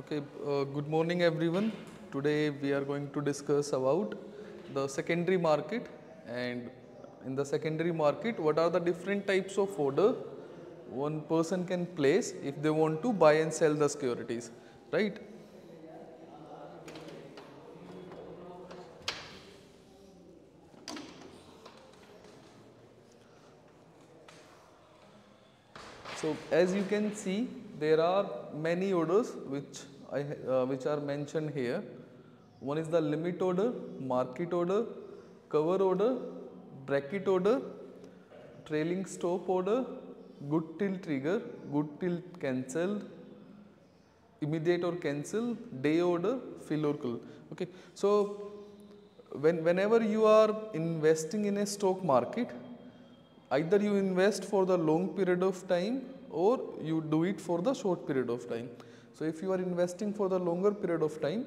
Okay, good morning everyone. Today we are going to discuss about the secondary market, and in the secondary market what are the different types of order one person can place if they want to buy and sell the securities, right? So as you can see, there are many orders which are mentioned here. One is the limit order, market order, cover order, bracket order, trailing stop order, good till trigger, good till cancelled, immediate or cancel, day order, fill or close. Okay, so whenever you are investing in a stock market, either you invest for the long period of time or you do it for the short period of time. So if you are investing for the longer period of time,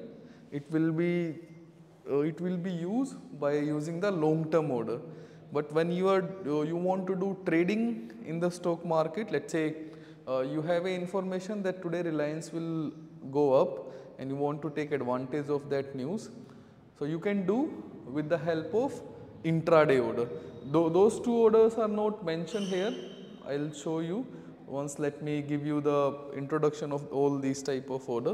it will be used by using the long term order. But when you want to do trading in the stock market, let's say you have a information that today Reliance will go up and you want to take advantage of that news, so you can do with the help of intraday order. Those two orders are not mentioned here. I'll show you once. Let me give you the introduction of all these type of order.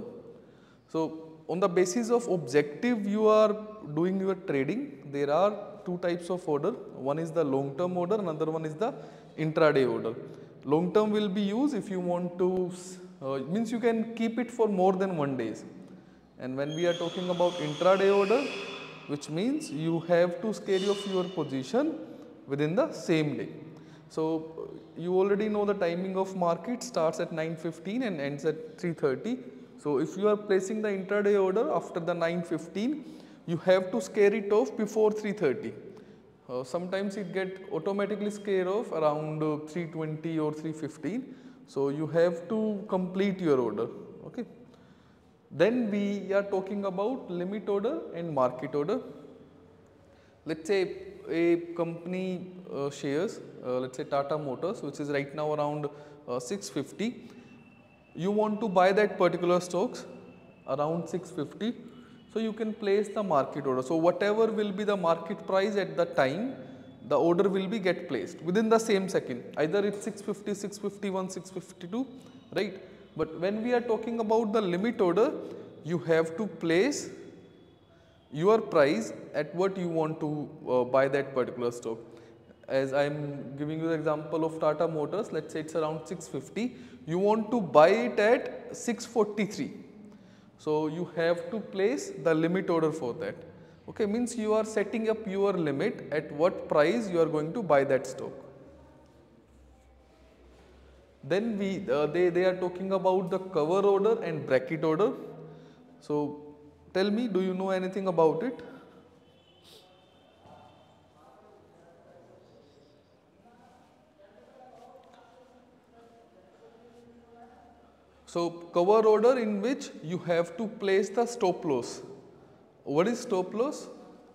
So on the basis of objective you are doing your trading, there are two types of order. One is the long term order, another one is the intraday order. Long term will be used if you want to, means you can keep it for more than 1 days. And when we are talking about intraday order, which means you have to scale off your position within the same day. So you already know the timing of market starts at 9:15 and ends at 3:30. So if you are placing the intraday order after the 9:15, you have to scare it off before 3:30. Sometimes it get automatically scare off around 3:20 or 3:15. So you have to complete your order. Okay. Then we are talking about limit order and market order. Let's say a company shares, let's say Tata Motors, which is right now around 650. You want to buy that particular stocks around 650. So you can place the market order. So whatever will be the market price at the time, the order will be get placed within the same second. Either it's 650, 651, 652, right? But when we are talking about the limit order, you have to place your price at what you want to buy that particular stock. As I am giving you the example of Tata Motors, let's say it's around 650, you want to buy it at 643. So you have to place the limit order for that. Okay, means you are setting up your limit at what price you are going to buy that stock. Then they are talking about the cover order and bracket order. So tell me, do you know anything about it? So cover order in which you have to place the stop loss. What is stop loss?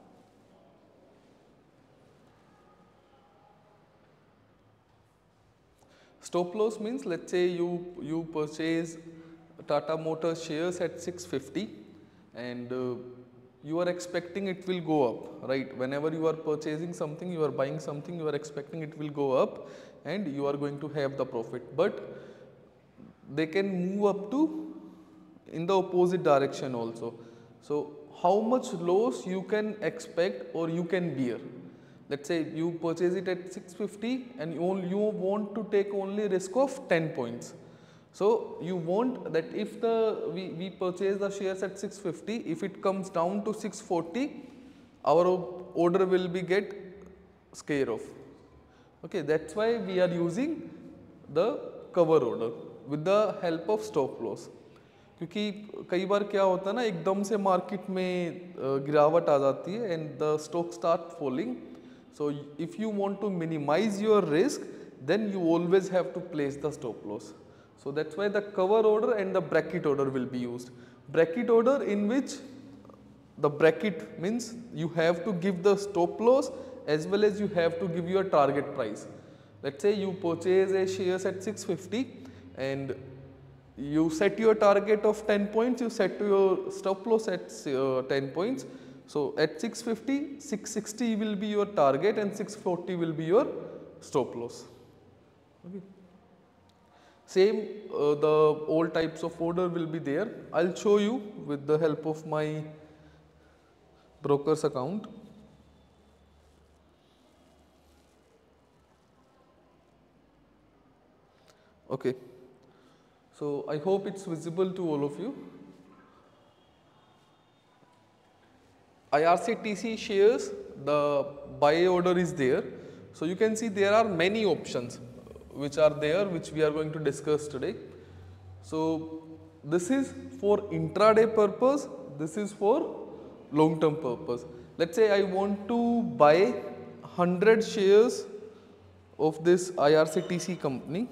Stop loss means, let's say you purchase Tata Motors shares at 650 and you are expecting it will go up, right? Whenever you are purchasing something, you are buying something, you are expecting it will go up and you are going to have the profit. But they can move up to in the opposite direction also. So how much loss you can expect or you can bear? Let's say you purchase it at 650 and you want to take only risk of 10 points. So you want that if we purchase the shares at 650, if it comes down to 640, our order will be get scare off. Okay, that's why we are using the cover order with the help of stop loss. क्योंकि कई बार क्या होता है ना, एकदम से market में गिरावट आ जाती है and the stock start falling. So if you want to minimize your risk, then you always have to place the stop loss. So that's why the cover order and the bracket order will be used. Bracket order in which the bracket means you have to give the stop loss as well as you have to give your target price. Let's say you purchase a shares at 650 and you set your target of 10 points, you set your stop loss at 10 points. So at 650, 660 will be your target and 640 will be your stop loss. Okay. Same, the all types of order will be there. I'll show you with the help of my broker's account. Okay. So I hope it's visible to all of you. IRCTC shares, the buy order is there. So you can see there are many options which are there, which we are going to discuss today. So this is for intraday purpose, this is for long term purpose. Let's say I want to buy 100 shares of this IRCTC company.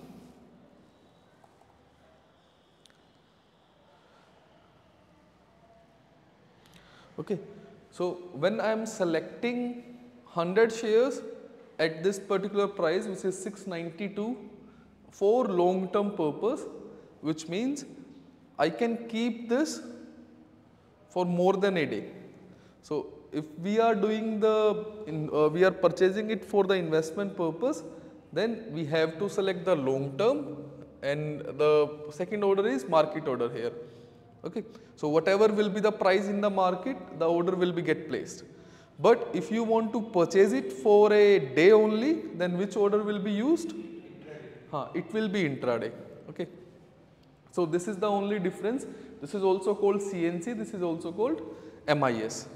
Okay. So when I am selecting 100 shares at this particular price, which is 692 for long term purpose, which means I can keep this for more than a day. So if we are doing we are purchasing it for the investment purpose, then we have to select the long term, and the second order is market order here. Okay. So whatever will be the price in the market, the order will be get placed. But if you want to purchase it for a day only, then which order will be used? It will be intraday. Okay. So this is the only difference. This is also called CNC, this is also called MIS.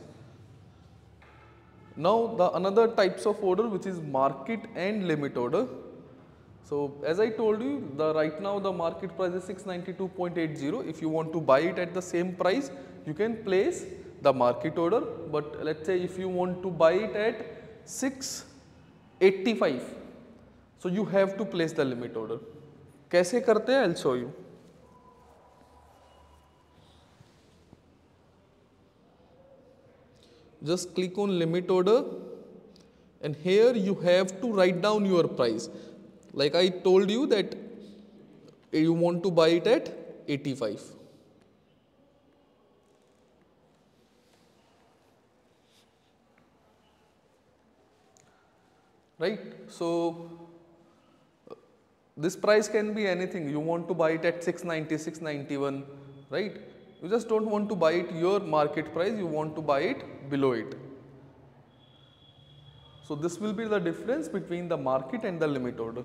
Now the another types of order, which is market and limit order. So as I told you, right now the market price is 692.80. If you want to buy it at the same price, you can place the market order. But let's say if you want to buy it at 685, so you have to place the limit order. कैसे करते हैं? I'll show you. Just click on limit order, and here you have to write down your price. Like I told you that you want to buy it at 85. Right. So this price can be anything. You want to buy it at 690, 691, right? You just don't want to buy it your market price, you want to buy it below it. So this will be the difference between the market and the limit order.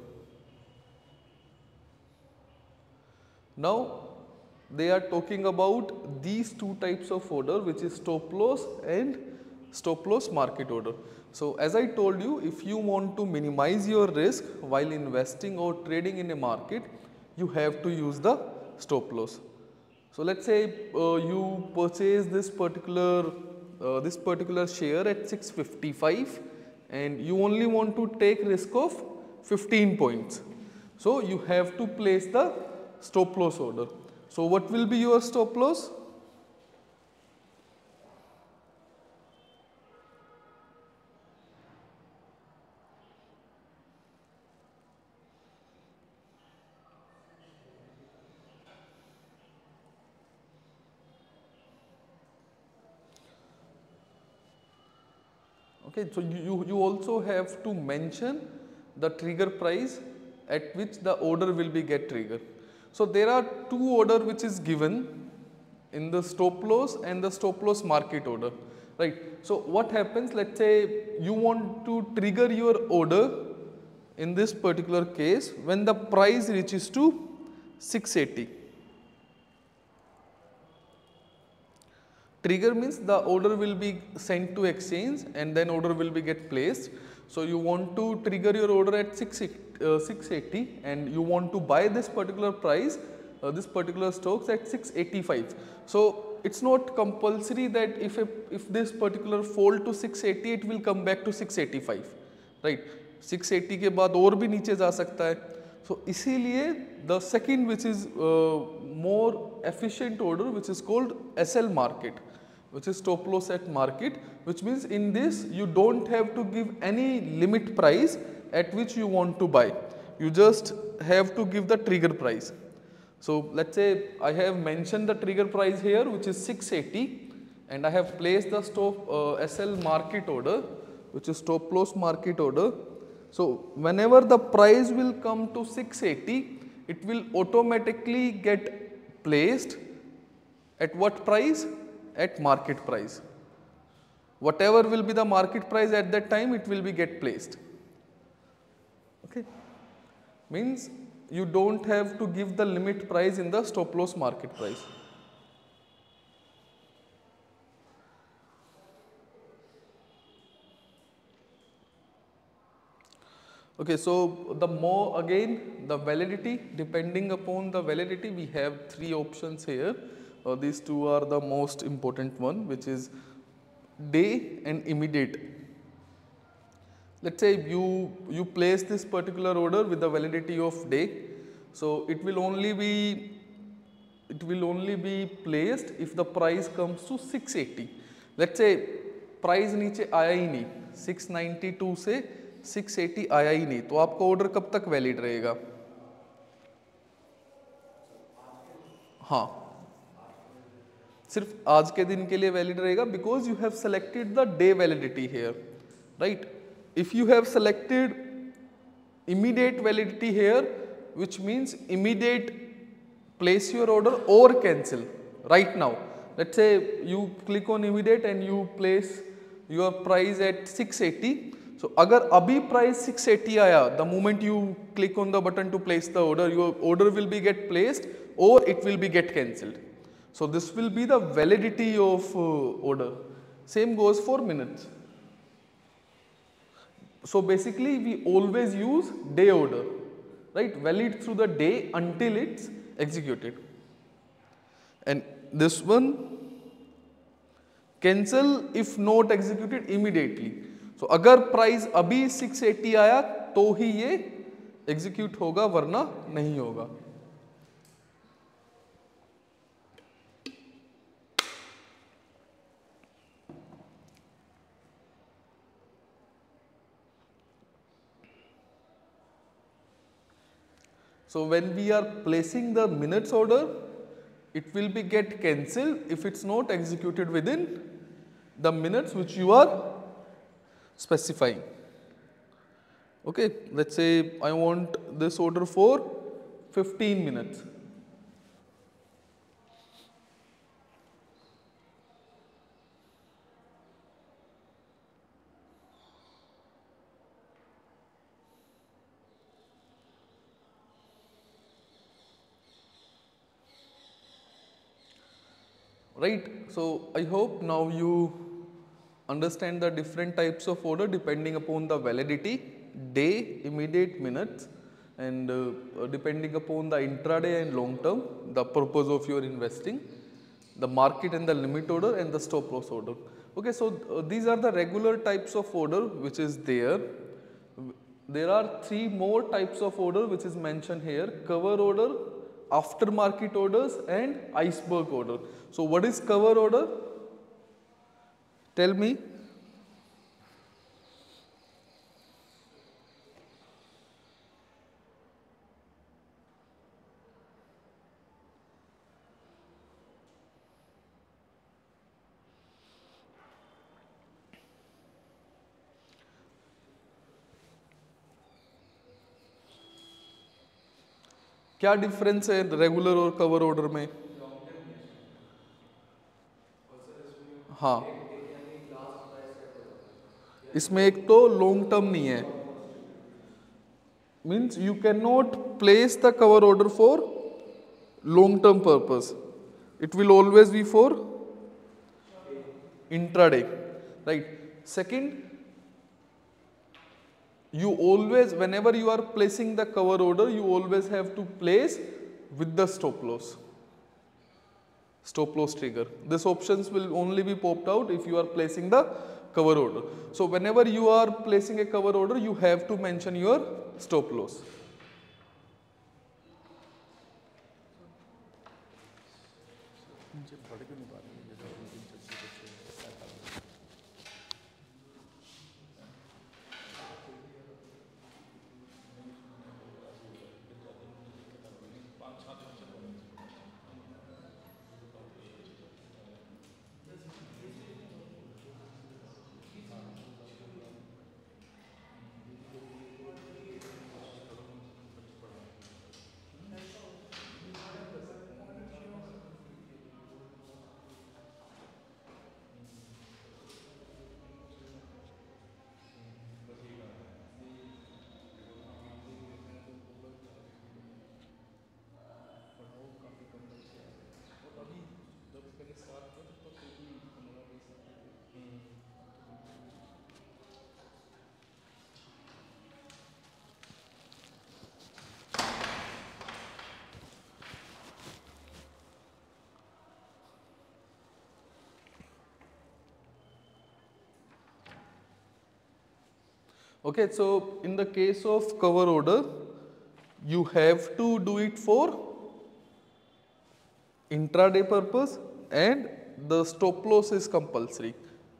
Now they are talking about these two types of order, which is stop loss and stop loss market order. So as I told you, if you want to minimize your risk while investing or trading in a market, you have to use the stop loss. So let's say you purchase this particular share at 655 and you only want to take risk of 15 points. So you have to place the stop loss order. So what will be your stop loss? Okay, so you also have to mention the trigger price at which the order will be get triggered. So there are two order which is given in the stop loss and the stop loss market order, right? So what happens, let's say you want to trigger your order in this particular case when the price reaches to 680. Trigger means the order will be sent to exchange and then order will be get placed. So you want to trigger your order at 680 and you want to buy this particular price, this particular stocks at 685. So it's not compulsory that if this particular fall to 680, it will come back to 685, right? 680 के बाद और भी नीचे जा सकता है. So इसीलिए the second, which is more efficient order, which is called SL market, which is stop loss at market, which means in this you don't have to give any limit price at which you want to buy. You just have to give the trigger price. So let's say I have mentioned the trigger price here, which is 680, and I have placed the stop SL market order, which is stop loss market order. So whenever the price will come to 680, it will automatically get placed at what price? At market price. Whatever will be the market price at that time, it will be get placed. Okay. Means you don't have to give the limit price in the stop loss market price. Okay, so the more again the validity, depending upon the validity, we have three options here. These two are the most important one, which is day and immediate. Let's say you place this particular order with the validity of day, so it will only be placed if the price comes to 680. Let's say price नीचे आया ही नहीं, 692 से 680 आया ही नहीं, तो आपका order कब तक वैलिड रहेगा? हाँ, सिर्फ आज के दिन के लिए वैलिड रहेगा, because you have selected the day validity here, right. If you have selected immediate validity here, which means immediate place your order or cancel right now. Let's say you click on immediate and you place your price at 680. So अगर अभी price 680 आया, the moment you click on the button to place the order, your order will be get placed or it will be get cancelled. So this will be the validity of order. Same goes for minutes. So basically we always use day order, right? Valid through the day until it's executed. And this one, cancel if not executed immediately. So अगर price अभी 680 आया तो ही ये execute होगा, वरना नहीं होगा. So when we are placing the minutes order, it will be get cancelled if it's not executed within the minutes which you are specifying. Okay, let's say I want this order for 15 minutes. Right, so I hope now you understand the different types of order depending upon the validity, day, immediate, minutes, and depending upon the intraday and long term, the purpose of your investing, the market and the limit order and the stop loss order. Okay, so these are the regular types of order which is there. There are three more types of order which is mentioned here: cover order, aftermarket orders and iceberg order. So what is cover order? Tell me. क्या difference है regular और cover order में? हाँ, इसमें एक तो long term नहीं है, means you can not place the cover order for long term purpose. It will always be for intraday, right. Second, you always, whenever you are placing the cover order, you always have to place with the stop loss trigger. This options will only be popped out if you are placing the cover order. So whenever you are placing a cover order, you have to mention your stop loss. Okay, so in the case of cover order, you have to do it for intraday purpose and the stop loss is compulsory.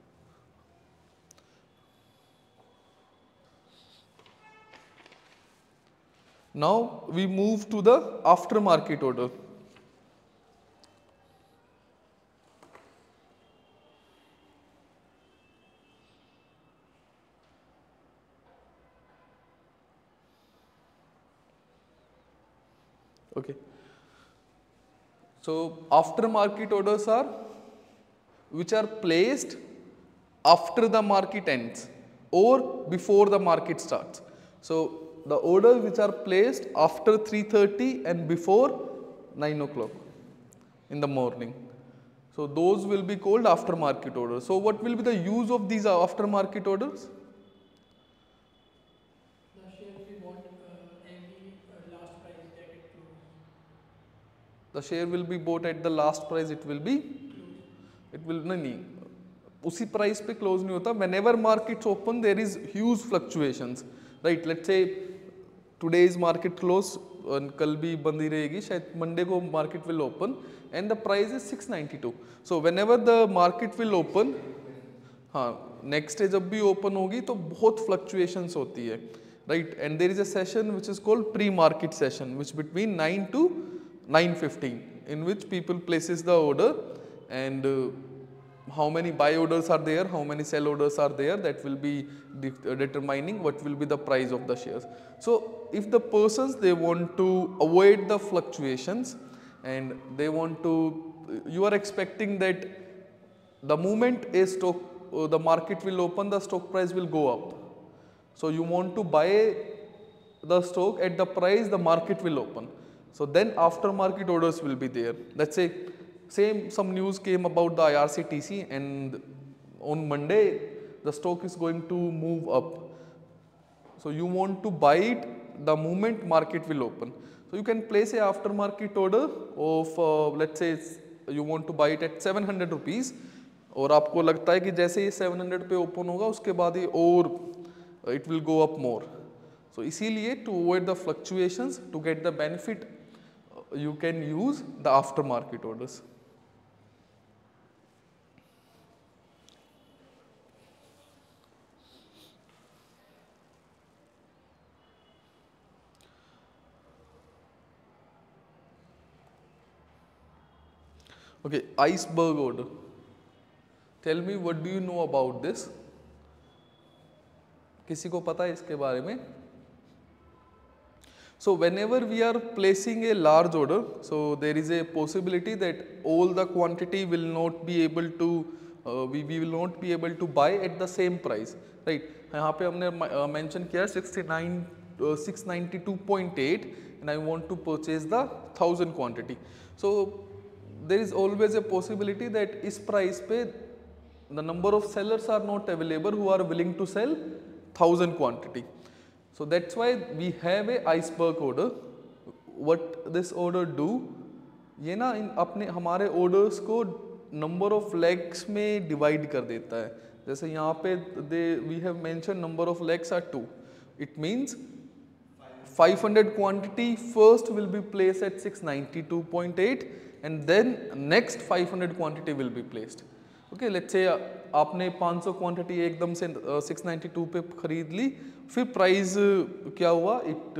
Now we move to the aftermarket order. Okay. So aftermarket orders are which are placed after the market ends or before the market starts. So the orders which are placed after 3:30 and before 9 o'clock in the morning. So those will be called aftermarket orders. So what will be the use of these aftermarket orders? The share we bought every last price that it closed. The share will be bought at the last price, it will be, Closed. it will नहीं उसी price पे close नहीं होता. Whenever markets open there is huge fluctuations, right? Let's say today's market close, कल भी बंद ही रहेगी, शायद मंडे को market will open and the price is 692. So whenever the market will open, हाँ नेक्स्ट डे जब भी ओपन होगी तो बहुत फ्लक्चुएशंस होती है, right? And there is a session which is called pre market session which between 9 to 9:15 in which people places the order and how many buy orders are there, how many sell orders are there, that will be determining what will be the price of the shares. So if the persons they want to avoid the fluctuations and they want to, you are expecting that the moment a stock the market will open, the stock price will go up. So you want to buy the stock at the price the market will open. So then aftermarket orders will be there. Let's say some news came about the IRCTC and on Monday the stock is going to move up. So you want to buy it the moment market will open. So you can place a aftermarket order of let's say you want to buy it at 700 rupees और आपको लगता है कि जैसे ये 700 पे open होगा उसके बाद ये और it will go up more. So इसीलिए to avoid the fluctuations, to get the benefit, you can use the after market orders. Okay, iceberg order. Tell me what do you know about this? किसी को पता है इसके बारे में? So whenever we are placing a large order, so there is a possibility that all the quantity will not be able to we will not be able to buy at the same price, right? यहाँ पे हमने mention किया 692.8 and I want to purchase the 1000 quantity. So there is always a possibility that इस price पे the number of sellers are not available who are willing to sell 1000 quantity. So that's why we have a iceberg order. What this order do, ये ना अपने हमारे orders को number of legs में divide कर देता है. जैसे यहाँ पे we have mentioned number of legs are 2. It means 500 quantity first will be placed at 692.8 and then next 500 quantity will be placed. Okay, let's say आपने 500 क्वांटिटी एकदम से 692 पे खरीद ली, फिर प्राइस क्या हुआ,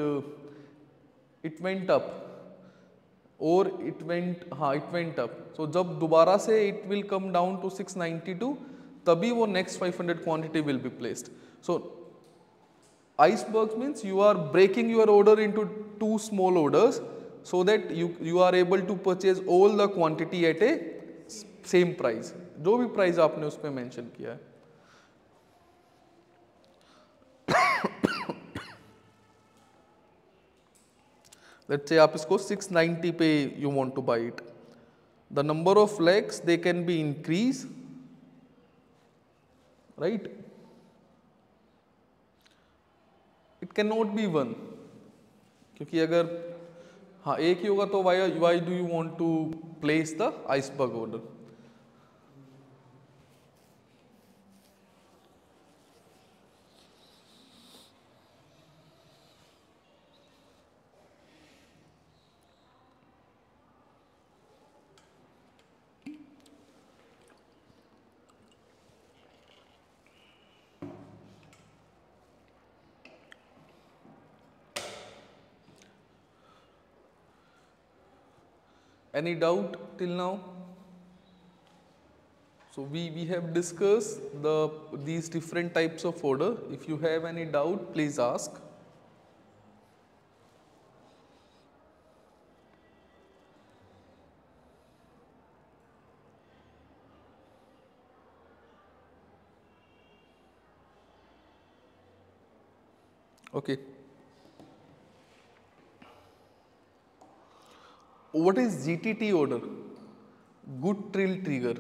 इट वेंट अप और इट वेंट अप. सो जब दोबारा से it will come down to 692 तभी वो next 500 quantity will be placed. So icebergs means you are breaking your order into 2 small orders so that you are able to purchase all the quantity at a same price. जो भी price आपने उस पर mention किया है. Let's say आप इसको 690 पे you want to buy it. The number of legs they can be increase, right? It can not be one, क्योंकि अगर हाँ एक ही होगा तो why do you want to place the iceberg order? Any doubt till now? So we have discussed these different types of order. If you have any doubt, please ask. Okay. What is GTT order? Good Trill Trigger.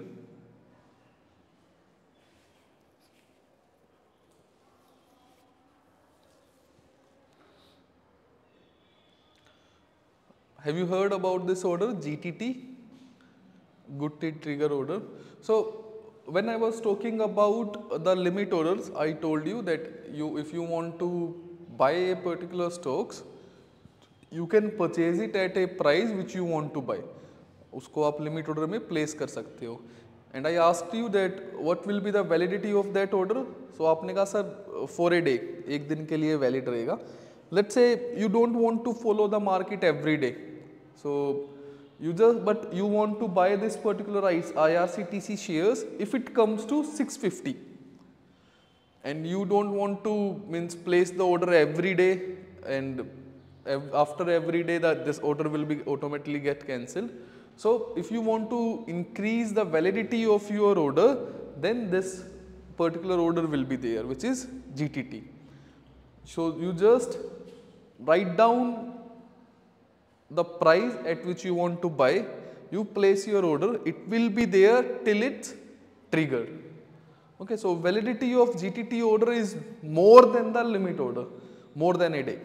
Have you heard about this order, GTT? Good Trill Trigger order. So when I was talking about the limit orders, I told you that if you want to buy a particular stocks, you can purchase it at a price which you want to buy. उसको आप limit order में place कर सकते हो. And I asked you that what will be the validity of that order? So आपने कहा sir for a day, एक दिन के लिए valid रहेगा. Let's say you don't want to follow the market every day. So but you want to buy this particular IRCTC shares if it comes to 650. And you don't want to place the order every day, and after every day that this order will be automatically get cancelled. So if you want to increase the validity of your order, then this particular order will be there, which is GTT. So you just write down the price at which you want to buy, you place your order, it will be there till it's triggered. Okay, so validity of GTT order is more than the limit order, more than a day.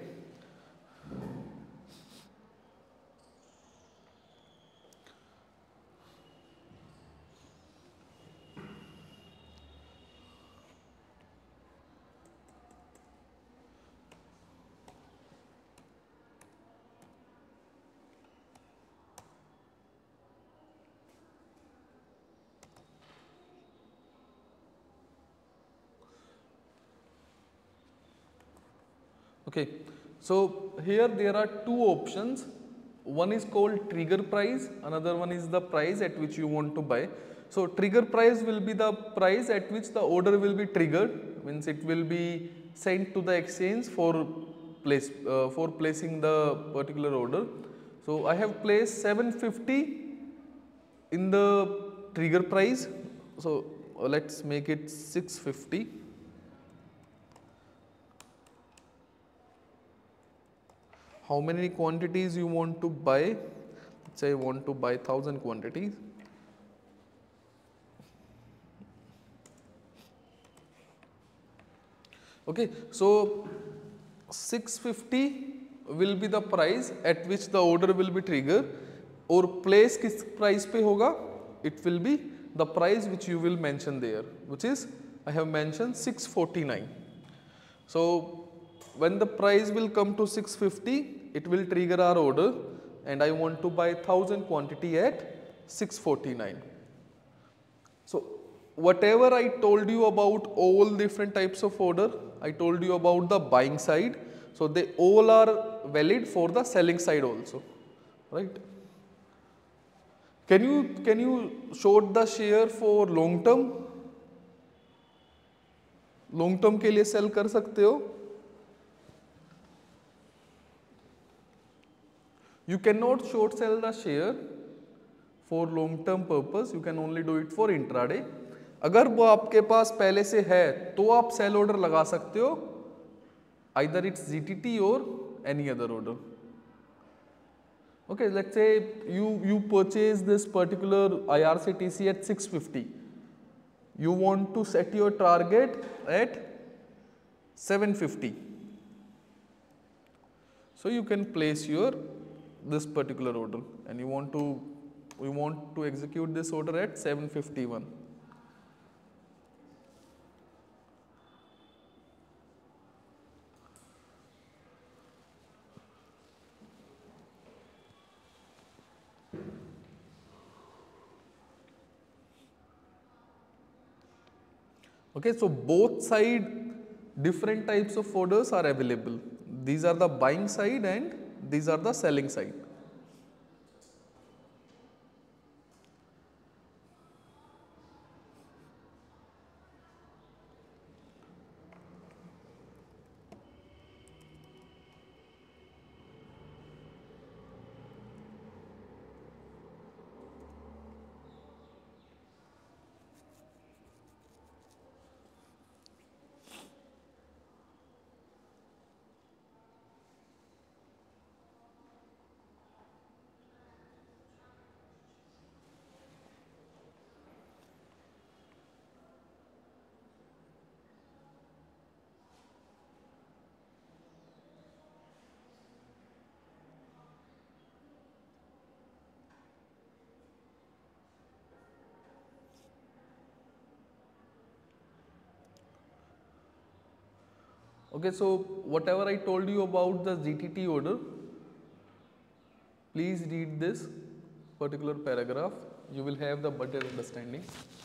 Okay, so here there are two options. One is called trigger price, another one is the price at which you want to buy. So trigger price will be the price at which the order will be triggered, means it will be sent to the exchange for placing the particular order. So I have placed 750 in the trigger price. So let's make it 650. How many quantities you want to buy? Let's say I want to buy 1000 quantities. Okay, so 650 will be the price at which the order will be triggered, और place किस price पे होगा? It will be the price which you will mention there, which is I have mentioned 649. So when the price will come to 650, it will trigger our order, and I want to buy 1000 quantity at 649. So whatever I told you about all different types of order, I told you about the buying side, so they all are valid for the selling side also, right? Can you short the share for long term? Long term के लिए sell कर सकते हो? You cannot short sell the share for long term purpose, you can only do it for intraday. अगर वो आपके पास पहले से है तो आप sell order लगा सकते हो, either it's GTT or any other order. Okay, let's say you purchase this particular IRCTC at 650. You want to set your target at 750. So you can place this particular order, and you want to execute this order at 751. Okay, so both side different types of orders are available. These are the buying side and these are the selling side. Okay, so whatever I told you about the GTT order, please read this particular paragraph. You will have the better understanding.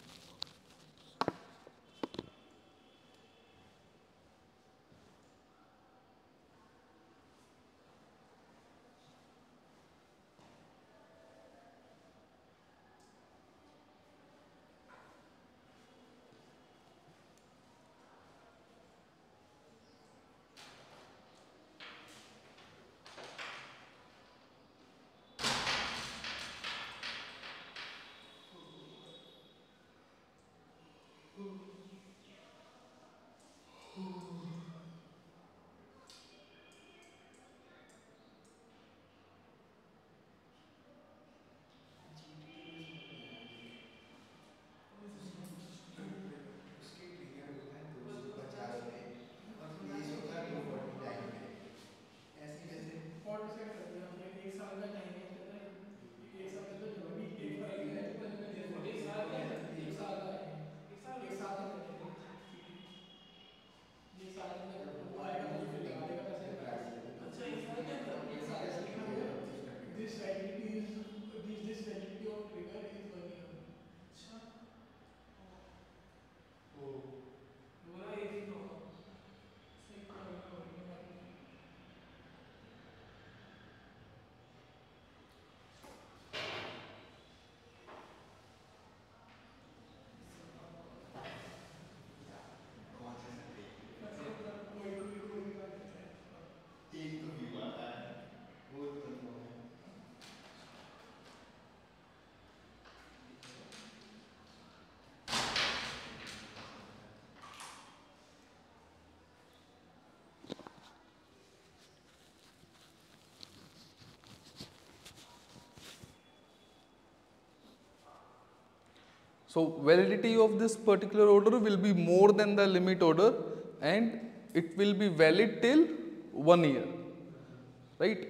उसके trigger होता है 250 पे और place होता है 240 time पे। ऐसे कैसे? 40 सेट कर दिया हमने, 1 साल का टाइम है इसके अंदर। 1 साल के अंदर जब भी एक प्राइस है तो पहले मैं देखूंगा 1 साल का है, 1 साल का टाइम है, 1 साल तक रखेंगे चीटी। 1 साल के अंदर वो आएगा तो फिर लगा देगा पैसे। अच्छा, 1 साल के अंदर 1 साल का लिखा हुआ है। This validity is this validity of trigger is 1 year. अच्छा, तो बोला एक ही होगा, सही तो होगा बात नहीं। कौन से संडे? कोई भी बात करता है। एक तो व्यू आता है, वो कंफर्म है। So validity of this particular order will be more than the limit order and it will be valid till 1 year, right?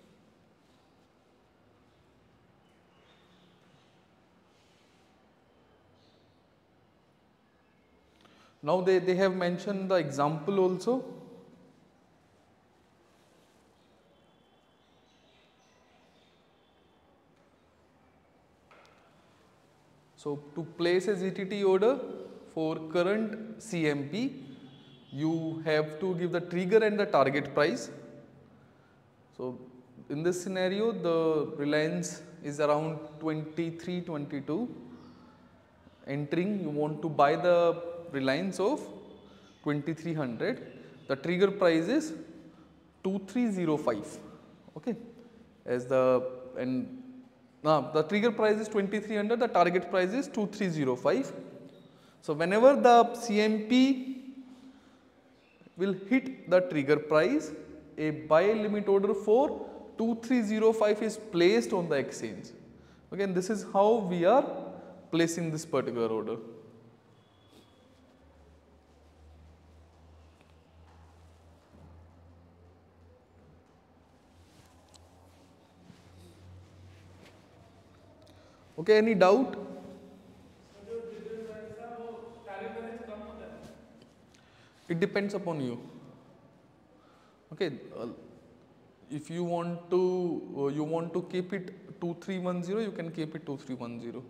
Now they have mentioned the example also. So to place a GTT order for current CMP, you have to give the trigger and the target price. So in this scenario, the Reliance is around 23, 22. Entering, you want to buy the Reliance of 2300. The trigger price is 2305. Okay, as the trigger price is 2300, the target price is 2305. So whenever the CMP will hit the trigger price, a buy limit order for 2305 is placed on the exchange. Again, this is how we are placing this particular order. Okay, any doubt? It depends upon you. Okay, if you want to keep it 2310, you can keep it 2310.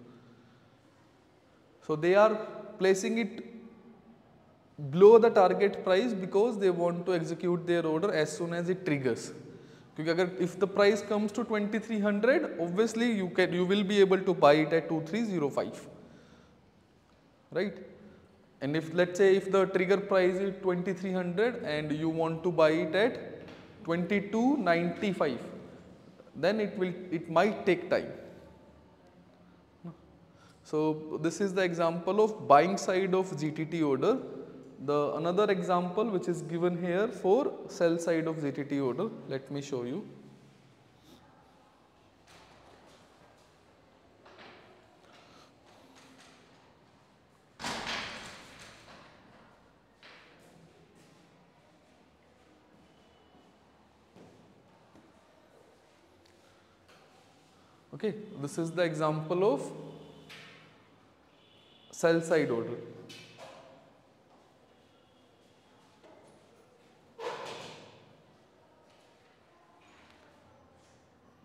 So they are placing it below the target price because they want to execute their order as soon as it triggers. Because if the price comes to 2300, obviously you will be able to buy it at 2305, right? And if let's say if the trigger price is 2300 and you want to buy it at 2295, then it might take time. So this is the example of buying side of GTT order. The another example which is given here for sell side of GTT order, let me show you. Okay, this is the example of sell side order.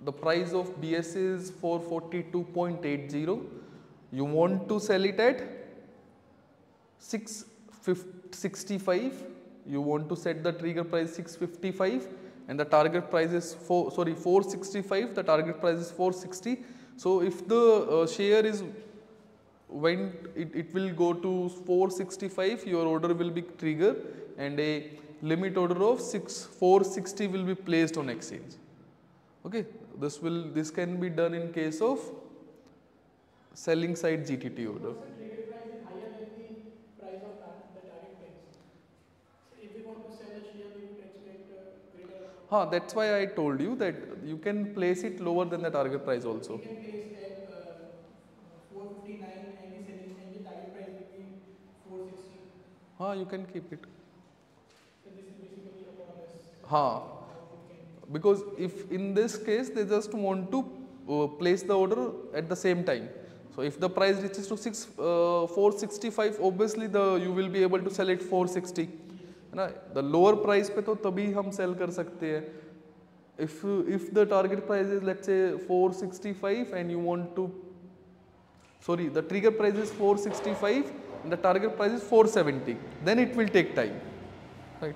the price of BSE is 442.80. You want to sell it at 665. You want to set the trigger price 655 and the target price is 465. The target price is 460. So if the share is it will go to 465, your order will be trigger and a limit order of 460 will be placed on exchange. Okay, this can be done in case of selling side GTT order. The trigger price is higher than the price of the target price. So if we want to sell a share, we would expect greater. That's why I told you that you can place it lower than the target price also. We can place at 459 and the selling and the target price will be 460. You can keep it. So this is basically a bonus. Because if in this case they just want to place the order at the same time. So if the price reaches to 465, obviously you will be able to sell it 460. है ना, the lower price पे तो तभी हम sell कर सकते हैं. If the target price is let's say 465 and you want to, the trigger price is 465 and the target price is 470, then it will take time, right?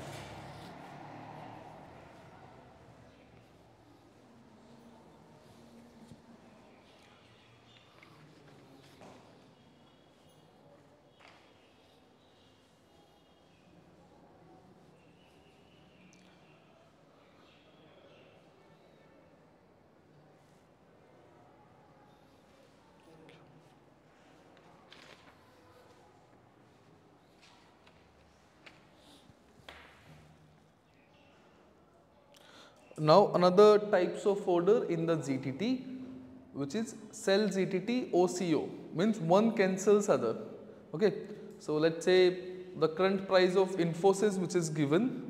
Now another types of order in the GTT, which is sell GTT OCO, means one cancels other. Okay, so let's say the current price of Infosys, which is given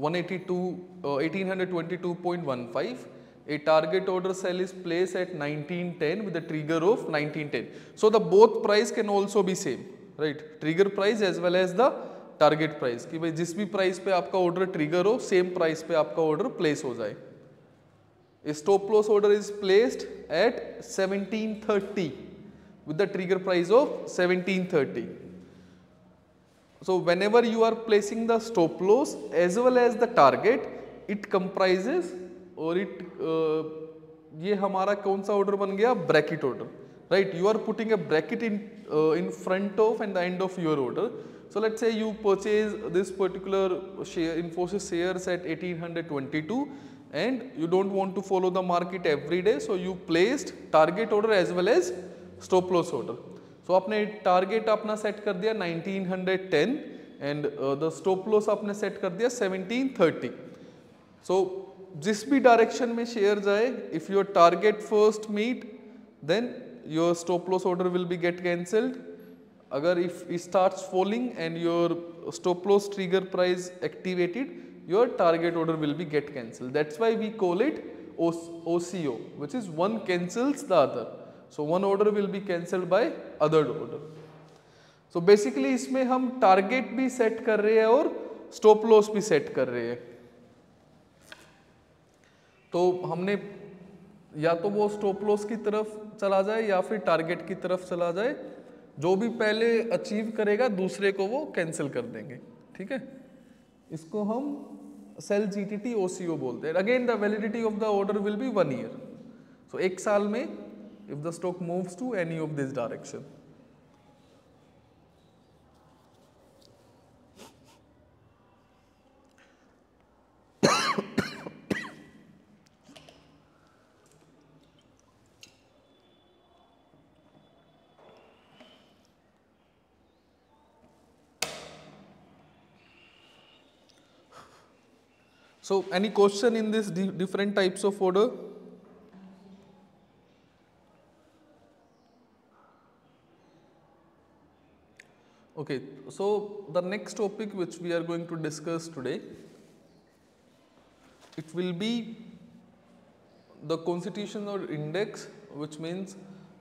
1822.15, a target order sell is placed at 1910 with a trigger of 1910. So the both price can also be same, right? Trigger price as well as the target price कि भाई जिस भी price पे आपका order trigger हो same price पे आपका order place हो जाए. Stop loss order is placed at 1730 with the trigger price of 1730. So whenever you are placing the stop loss as well as the target, it comprises और ये हमारा कौन सा ऑर्डर बन गया, bracket order, right? You are putting a bracket in front of and the end of your order. So let's say you purchase this particular share, Infosys shares at 1822, and you don't want to follow the market every day, so you placed target order as well as stop loss order. So आपने target अपना set कर दिया 1910 and the stop loss आपने set कर दिया 1730. So जिस भी direction में share जाए, if your target first meet, then your stop loss order will be get cancelled. अगर if it starts falling and your stop loss trigger price activated, your target order will be get cancelled. That's why we call it OCO, which is one cancels the other. So one order will be cancelled by other order. So basically इसमें हम target भी set कर रहे हैं और stop loss भी set कर रहे हैं. तो हमने या तो वो stop loss की तरफ चला जाए या फिर target की तरफ चला जाए, जो भी पहले अचीव करेगा दूसरे को वो कैंसिल कर देंगे. ठीक है, इसको हम सेल जीटीटी ओसीओ बोलते हैं. Again the validity of the order will be 1 year. So एक साल में if the stock moves to any of this direction. So any question in this different types of order? Okay, so the next topic which we are going to discuss today, it will be the constitutional index, which means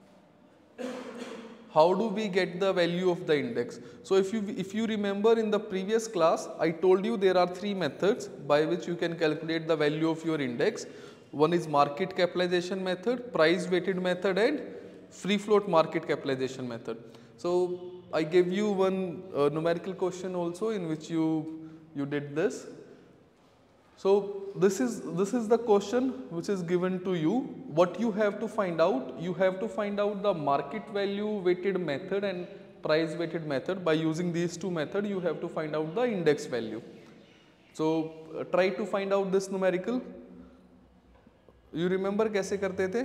how do we get the value of the index. So if you remember in the previous class, I told you there are 3 methods by which you can calculate the value of your index. One is market capitalization method, price weighted method, and free float market capitalization method. So I gave you one numerical question also in which you did this. So this is the question which is given to you. What you have to find out? You have to find out the market value weighted method and price weighted method. By using these two methods, you have to find out the index value. So try to find out this numerical. You remember कैसे करते थे?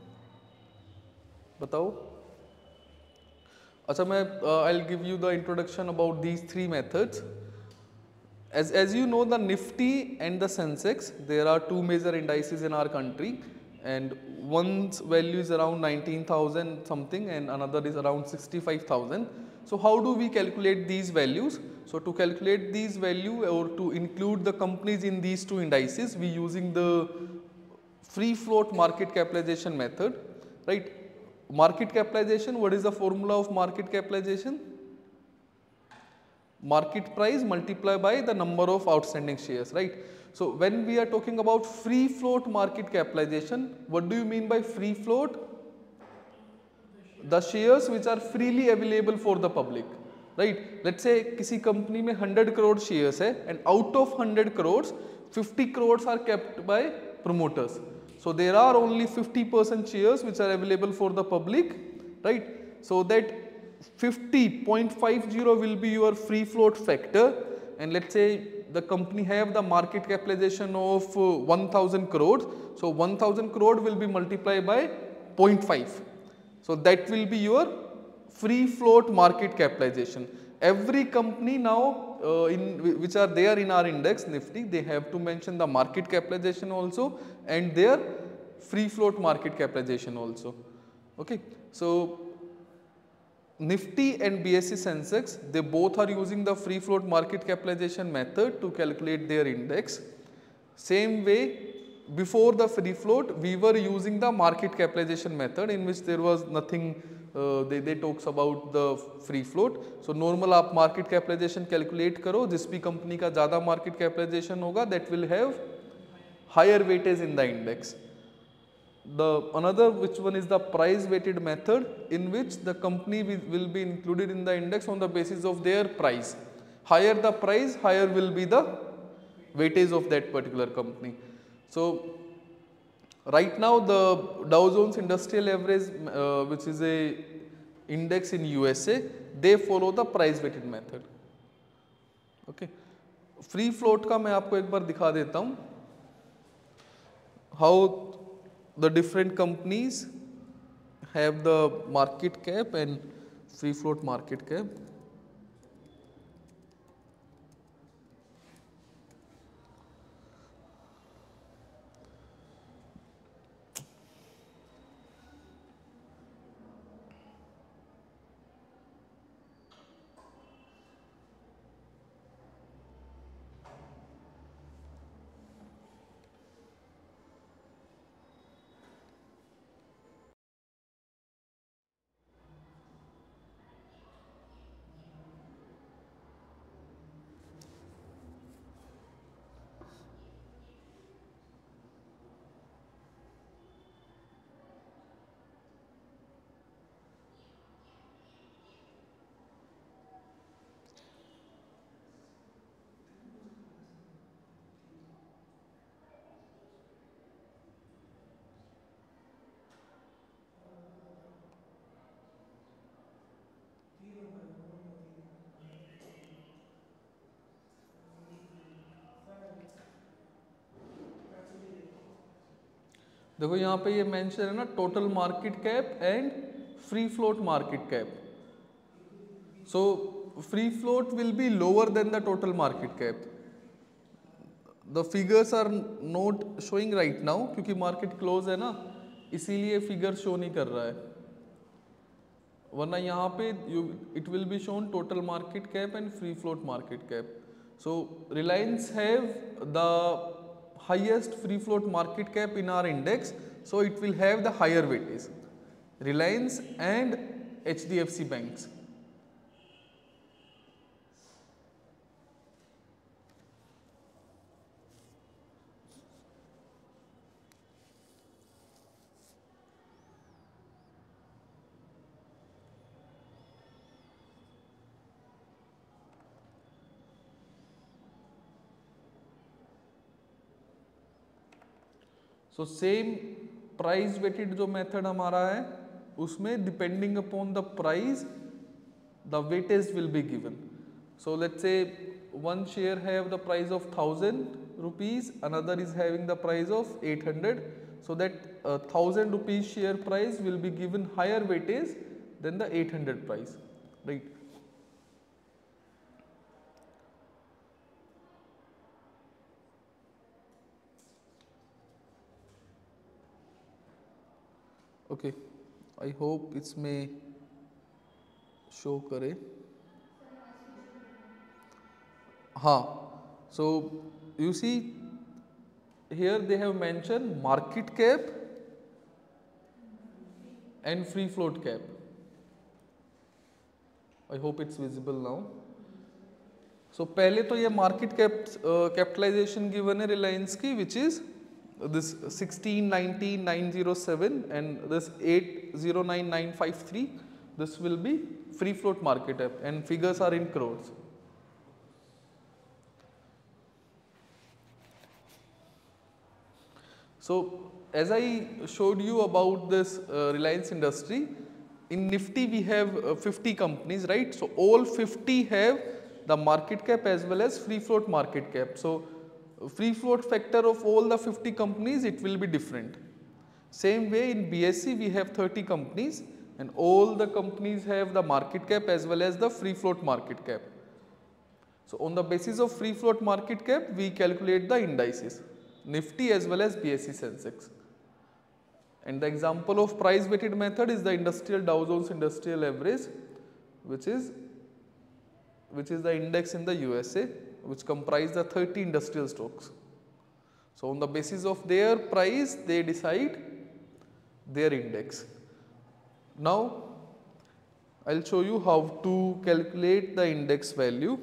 बताओ. अच्छा मैं I'll give you the introduction about these three methods. As you know, the Nifty and the Sensex, there are two major indices in our country, and one's value is around 19,000 something and another is around 65,000. So how do we calculate these values? So to calculate these value or to include the companies in these two indices, we using the free float market capitalization method, right? Market capitalization, what is the formula of market capitalization? Market price multiplied by the number of outstanding shares, right? So when we are talking about free float market capitalization, what do you mean by free float? The shares which are freely available for the public, right? Let's say किसी company में 100 crore shares है and out of 100 crores 50 crores are kept by promoters. So there are only 50% shares which are available for the public, right? So that 50.50 will be your free float factor, and let's say the company have the market capitalization of 1000 crores, so 1000 crore will be multiplied by 0.5. So that will be your free float market capitalization. Every company now which are there in our index Nifty, they have to mention the market capitalization also and their free float market capitalization also. Okay, so Nifty and BSE Sensex, they both are using the free float market capitalization method to calculate their index. Same way, before the free float, we were using the market capitalization method in which there was nothing, they talks about the free float. So normal आप market capitalization calculate करो, जिस भी company का ज़्यादा market capitalization होगा, that will have higher weightage in the index. The another which one is the price weighted method, in which the company will be included in the index on the basis of their price. Higher the price, higher will be the weightage of that particular company. So right now the Dow Jones Industrial Average, which is a index in USA, they follow the price weighted method. Okay, free float का मैं आपको एक बार दिखा देता हूँ. How the different companies have the market cap and free float market cap. देखो यहाँ पे ये मेंशन है ना, total market cap and free float market cap. So free float will be lower than the total market cap. The figures are not showing right now क्योंकि market close है ना, इसीलिए फिगर शो नहीं कर रहा है, वरना यहाँ पे it will be shown total market cap and free float market cap. So Reliance have the highest free float market cap in our index, so it will have the higher weightage, Reliance and HDFC banks. सो same price weighted जो method हमारा है उसमें depending upon the price the weightage will be given. So let's say one share have the price of 1000 rupees, another is having the price of 800. So that 1000 rupees share price will be given higher weightage than the 800 price, right? Okay, I hope इसमें show करे. हाँ, so you see here they have mentioned market cap and free float cap. I hope it's visible now. So पहले तो ये market cap capitalization given है Reliance की which is this 1690,907 and this 809,953. This will be free float market cap and figures are in crores. So as I showed you about this Reliance industry, in Nifty we have 50 companies, right? So all 50 have the market cap as well as free float market cap. So free float factor of all the 50 companies, it will be different. Same way in BSE we have 30 companies and all the companies have the market cap as well as the free float market cap. So on the basis of free float market cap, we calculate the indices, Nifty as well as BSE Sensex. And the example of price weighted method is the industrial Dow Jones Industrial Average, which is the index in the USA, which comprise the 30 industrial stocks. So on the basis of their price, they decide their index. Now I'll show you how to calculate the index value.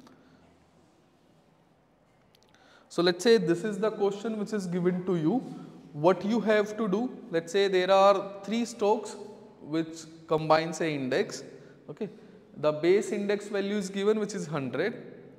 So let's say this is the question which is given to you. What you have to do, let's say there are 3 stocks which combines a index. Okay, the base index value is given which is 100.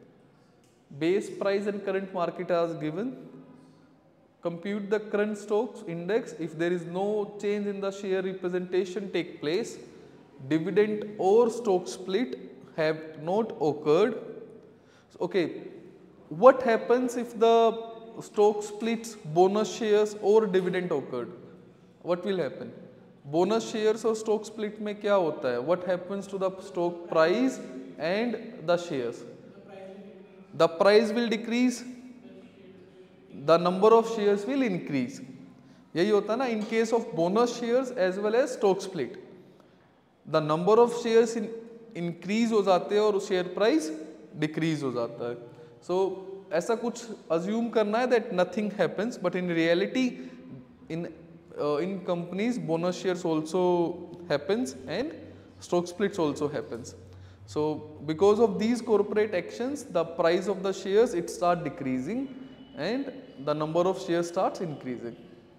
Base price and current market are given. Compute the current stocks index. If there is no change in the share representation take place, dividend or stock split have not occurred. Okay, what happens if the stock splits, bonus shares or dividend occurred? What will happen? Bonus shares or stock split में क्या होता है? What happens to the stock price and the shares? The price will decrease. The number of shares will increase. यही होता है ना in case of bonus shares as well as stock split. The number of shares increase हो जाते हैं और share price decrease हो जाता है. So ऐसा कुछ assume करना है that nothing happens, but in reality in companies bonus shares also happens and stock splits also happens. So because of these corporate actions, the price of the shares it start decreasing and the number of shares starts increasing.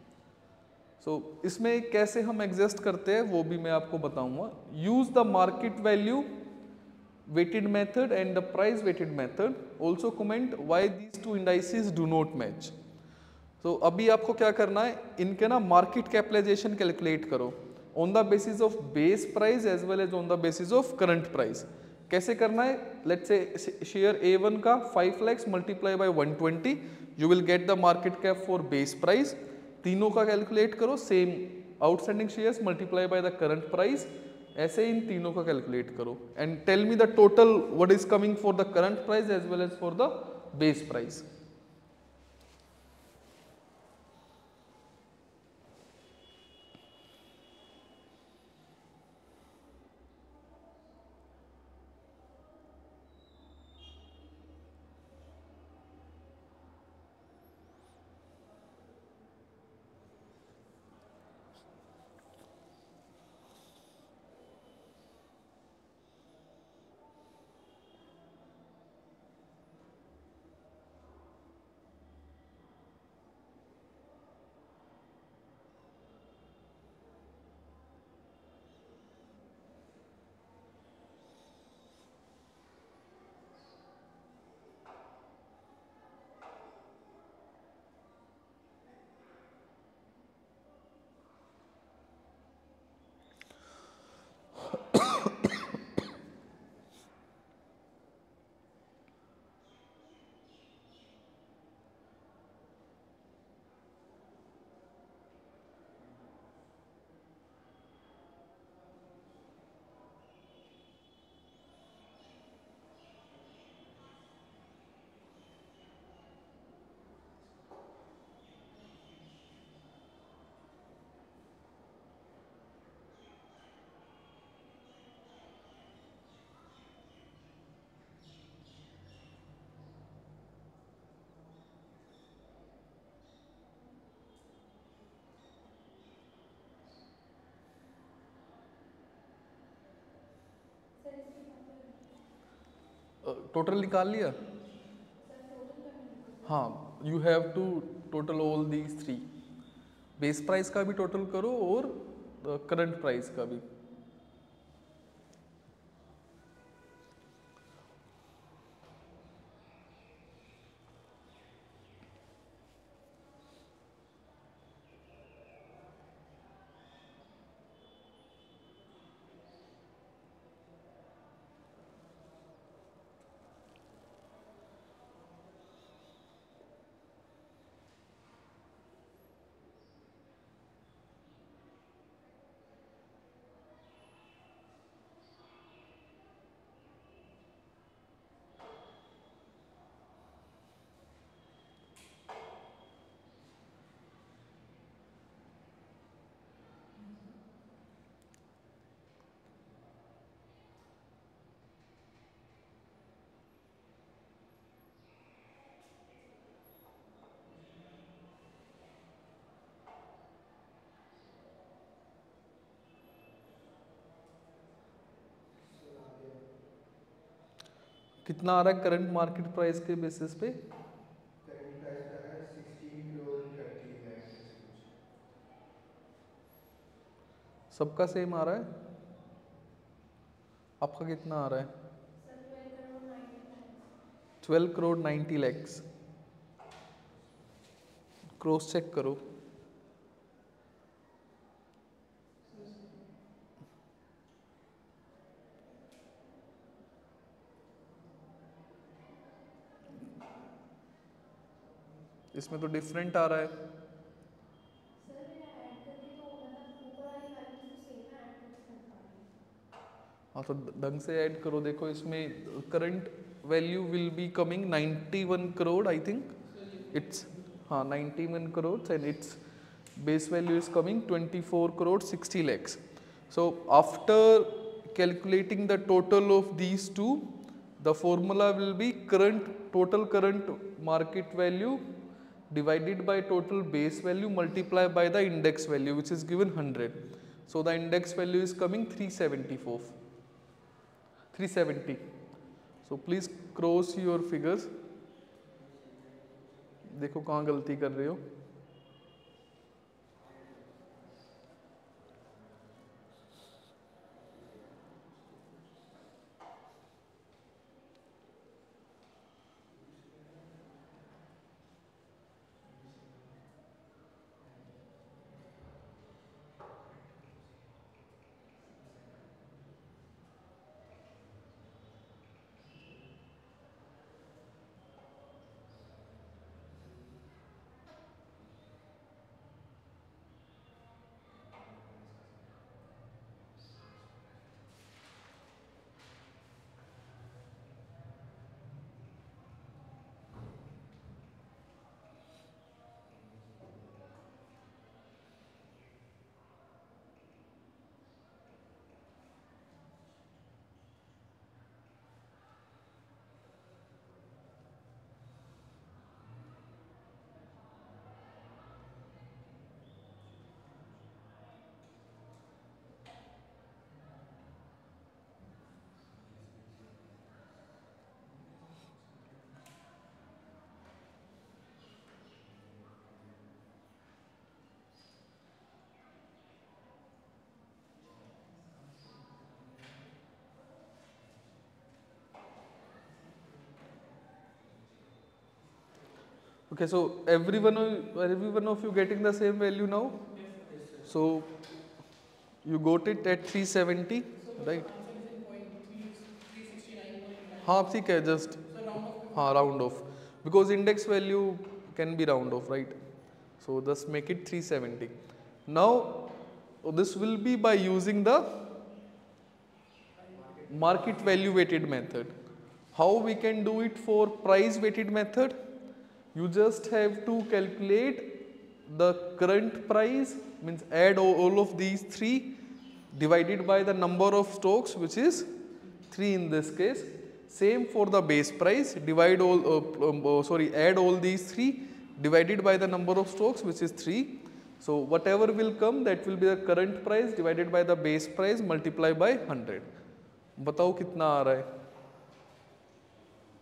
So इसमें कैसे हम adjust करते हैं वो भी मैं आपको बताऊंगा. Use the market value weighted method and the price weighted method. Also comment why these two indices do not match. So अभी आपको क्या करना है, इनके ना market capitalization calculate करो on the basis of base price as well as on the basis of current price. कैसे करना है? Let's say share A1 का 5 lakhs multiply by 120, you will get the market cap for base price. तीनों का calculate करो, same outstanding shares multiply by the current price, ऐसे इन तीनों का कैलकुलेट करो and tell me the total what is coming for the current price as well as for the base price. Total निकाल लिया? हाँ, you have to total all these three, base price का भी टोटल करो और current price का भी। कितना आ रहा है करंट मार्केट प्राइस के बेसिस पे? करंट प्राइस पे आ रहा है 16 करोड़ 30 लाख ऐसे कुछ। सबका सेम आ रहा है? आपका कितना आ रहा है? 12 करोड़ 90 लैक्स। क्रॉस चेक करो। इसमें तो डिफरेंट आ रहा है। हाँ तो ढंग से ऐड करो। देखो इसमें current value will be coming 91 crore I think it's, हाँ 91 crore and it's base value is coming 24 crore 60 lakhs. So after calculating the total of these two, the formula will be total current market value divided by total base value multiplied by the index value, which is given 100. So the index value is coming 370. So please cross your figures. देखो कहाँ गलती कर रहे हो। Okay, so everyone of you getting the same value now? So you got it at 370, right? हाँ ठीक है, just हाँ round off because index value can be round off, right? So just make it 370. Now this will be by using the market value weighted method. How we can do it for price weighted method? You just have to calculate the current price, means add all of these three divided by the number of stocks, which is 3 in this case. Same for the base price, add all these three divided by the number of stocks, which is 3. So whatever will come, that will be the current price divided by the base price multiplied by 100. बताओ कितना आ रहा है?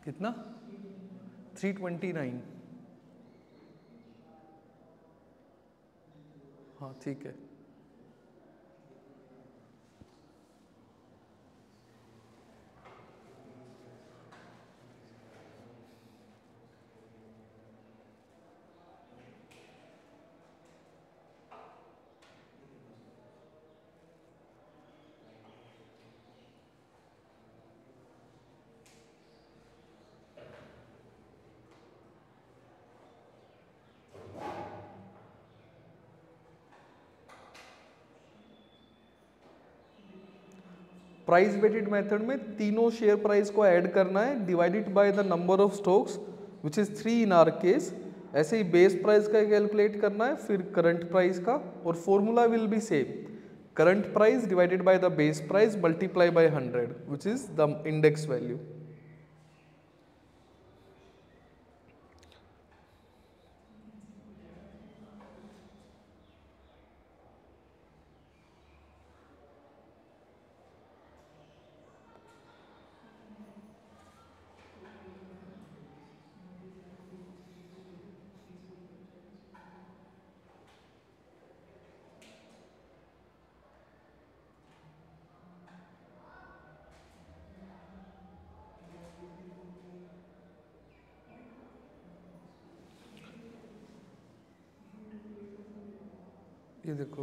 कितना 329। हाँ ठीक है। Price weighted method में तीनों शेयर प्राइस को ऐड करना है, divided by the number of stocks which is 3 in our case. ऐसे ही बेस प्राइस का कैलकुलेट करना है, फिर करंट प्राइस का, और formula will be same, current price divided by the base price multiply by 100 which is the index value. ये देखो,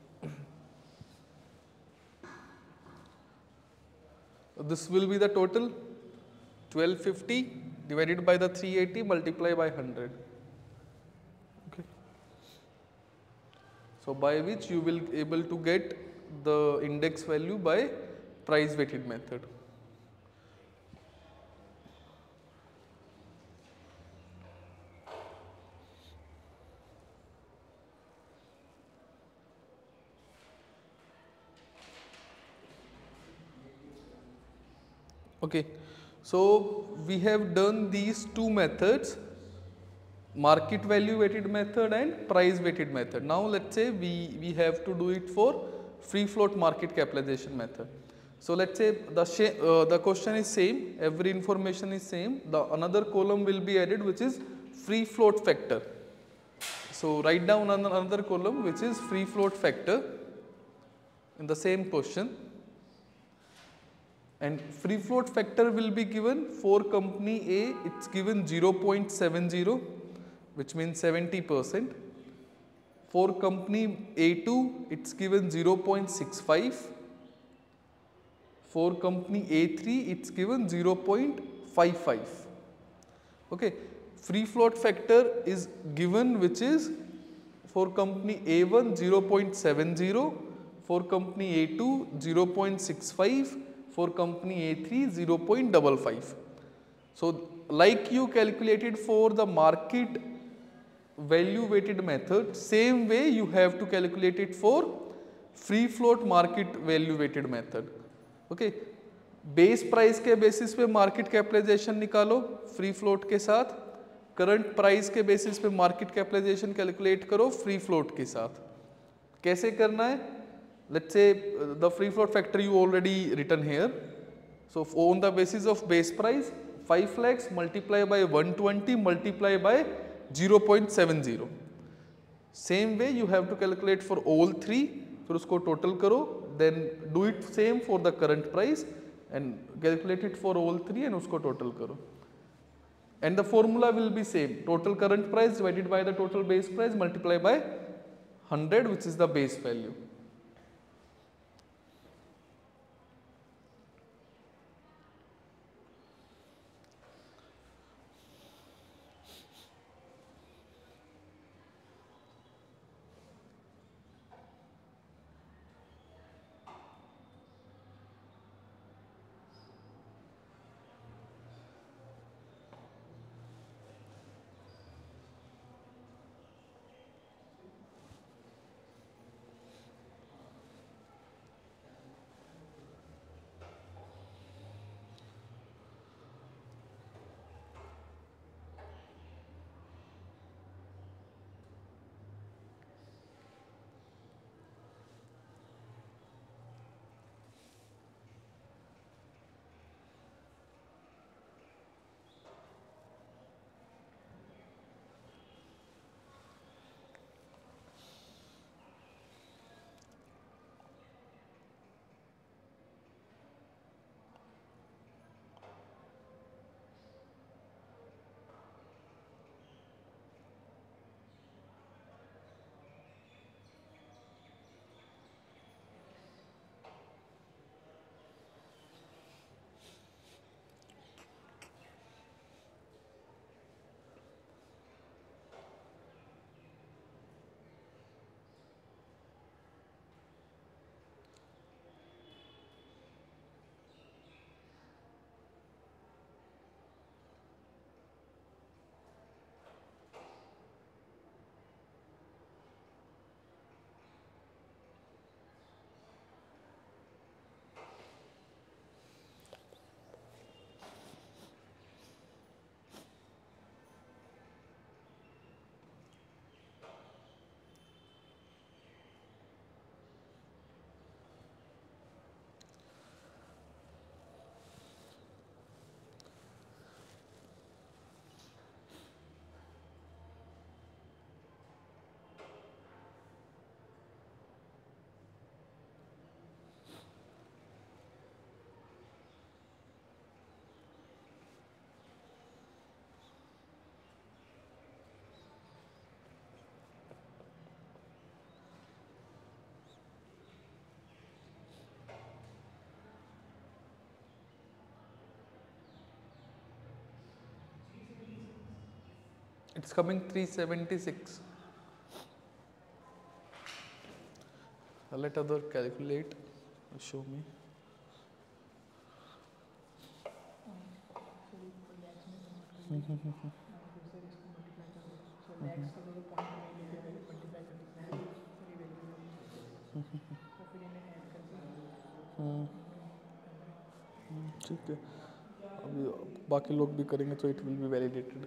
this will be the total 1250 divided by the 380 multiplied by 100. Okay. So by which you will able to get the index value by price weighted method. Okay, so we have done these two methods, market value weighted method and price weighted method. Now let's say we have to do it for free float market capitalization method. So let's say the question is same, every information is same, the another column will be added which is free float factor. So write down another column which is free float factor in the same question. And free float factor will be given for company A, it's given 0.70, which means 70%. For company A2, it's given 0.65. For company A3, it's given 0.55. Okay, free float factor is given which is for company A1 0.70, for company A2 0.65, for company A3 0.55. So like you calculated for the market value weighted method, same way you have to calculate it for free float market value weighted method. Okay, base price के basis पे market capitalization निकालो free float के साथ, current price के basis पे market capitalization calculate करो free float के साथ। कैसे करना है? Let's say the free float factor you already written here. So on the basis of base price 5 lakhs multiply by 120 multiply by 0.70. Same way you have to calculate for all three, फिर उसको total करो, then do it same for the current price and calculate it for all three and उसको total करो. And the formula will be same, total current price divided by the total base price multiply by 100 which is the base value. It's coming 376. Let other calculate. Show me. ठीक है, अभी बाकी लोग भी करेंगे तो it will be validated.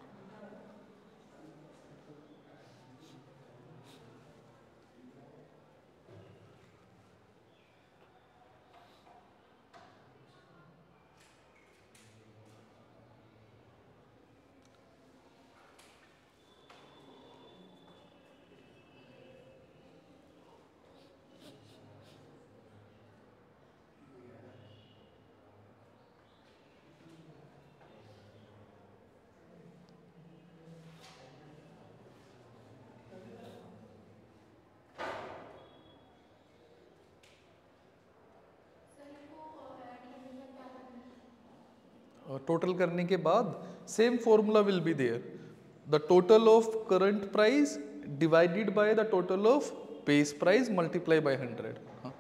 Total करने के बाद same formula will be there, the total of current price divided by the total of base price multiply by 100. हाँ.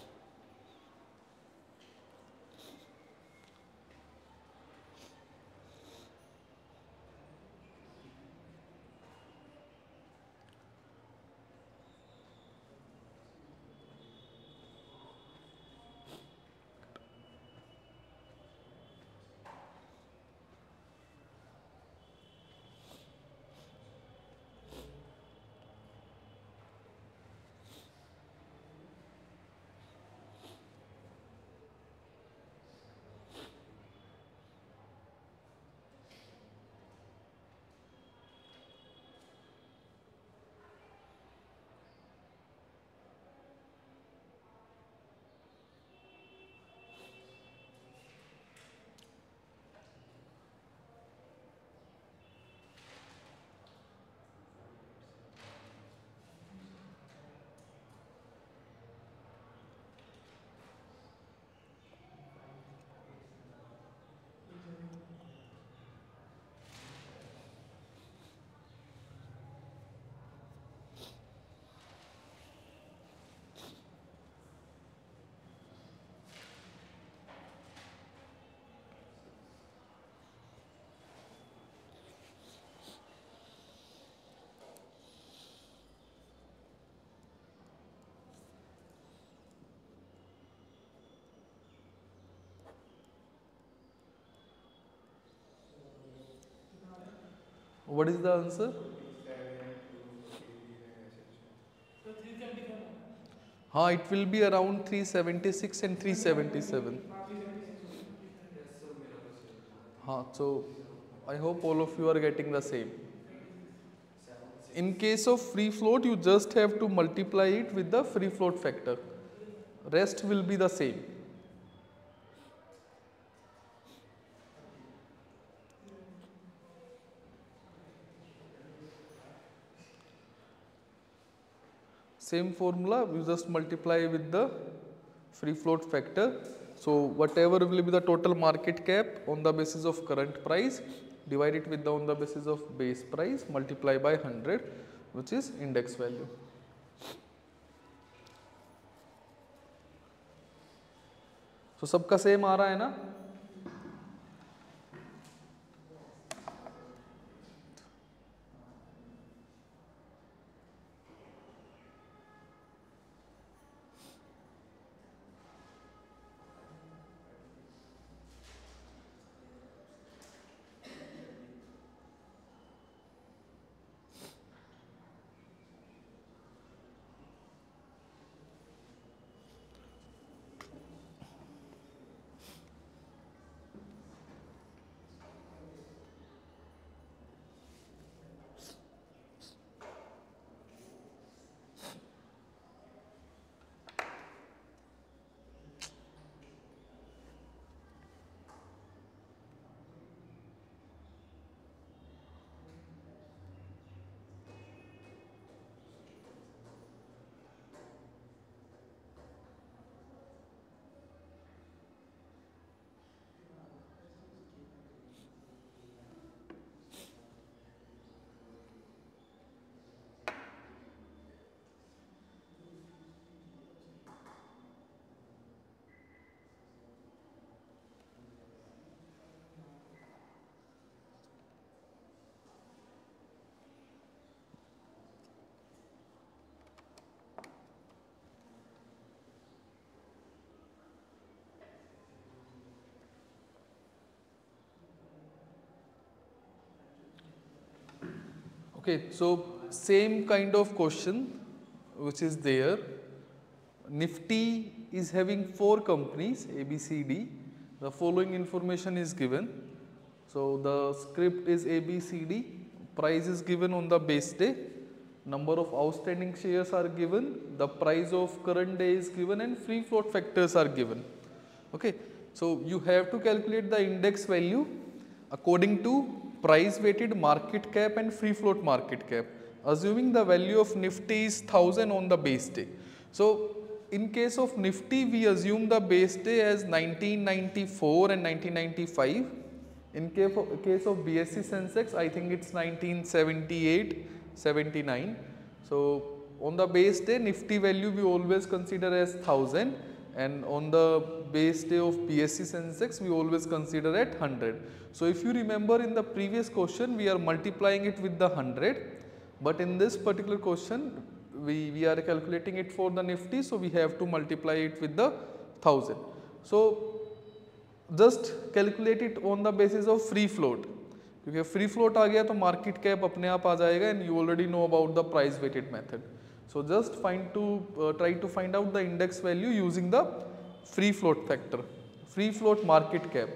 What is the answer? 47 हाँ, it will be around 376 and 377. हाँ, so I hope all of you are getting the same. In case of free float, you just have to multiply it with the free float factor. Rest will be the same. Same formula, you just multiply with the free float factor. So whatever will be the total market cap on the basis of current price, divide it with the on the basis of base price, multiply by 100, which is index value. So सबका same आ रहा है ना? Okay, so same kind of question which is there. Nifty is having 4 companies A, B, C, D. The following information is given. So the script is A, B, C, D. Price is given on the base day. Number of outstanding shares are given. The price of current day is given and free float factors are given. Okay, so you have to calculate the index value according to price weighted market cap and free float market cap, assuming the value of Nifty is 1000 on the base day. So in case of Nifty, we assume the base day as 1994 and 1995. In case of BSE Sensex, I think it's 1978, 79. So on the base day, Nifty value we always consider as 1000, and on the base day of BSE Sensex, we always consider at 100. So if you remember in the previous question, we are multiplying it with the 100, but in this particular question, we are calculating it for the Nifty, so we have to multiply it with the 1000. So just calculate it on the basis of free float, क्योंकि free float आ गया तो market cap अपने आप आ जाएगा, and you already know about the price weighted method. So just try to find out the index value using the free float factor, free float market cap.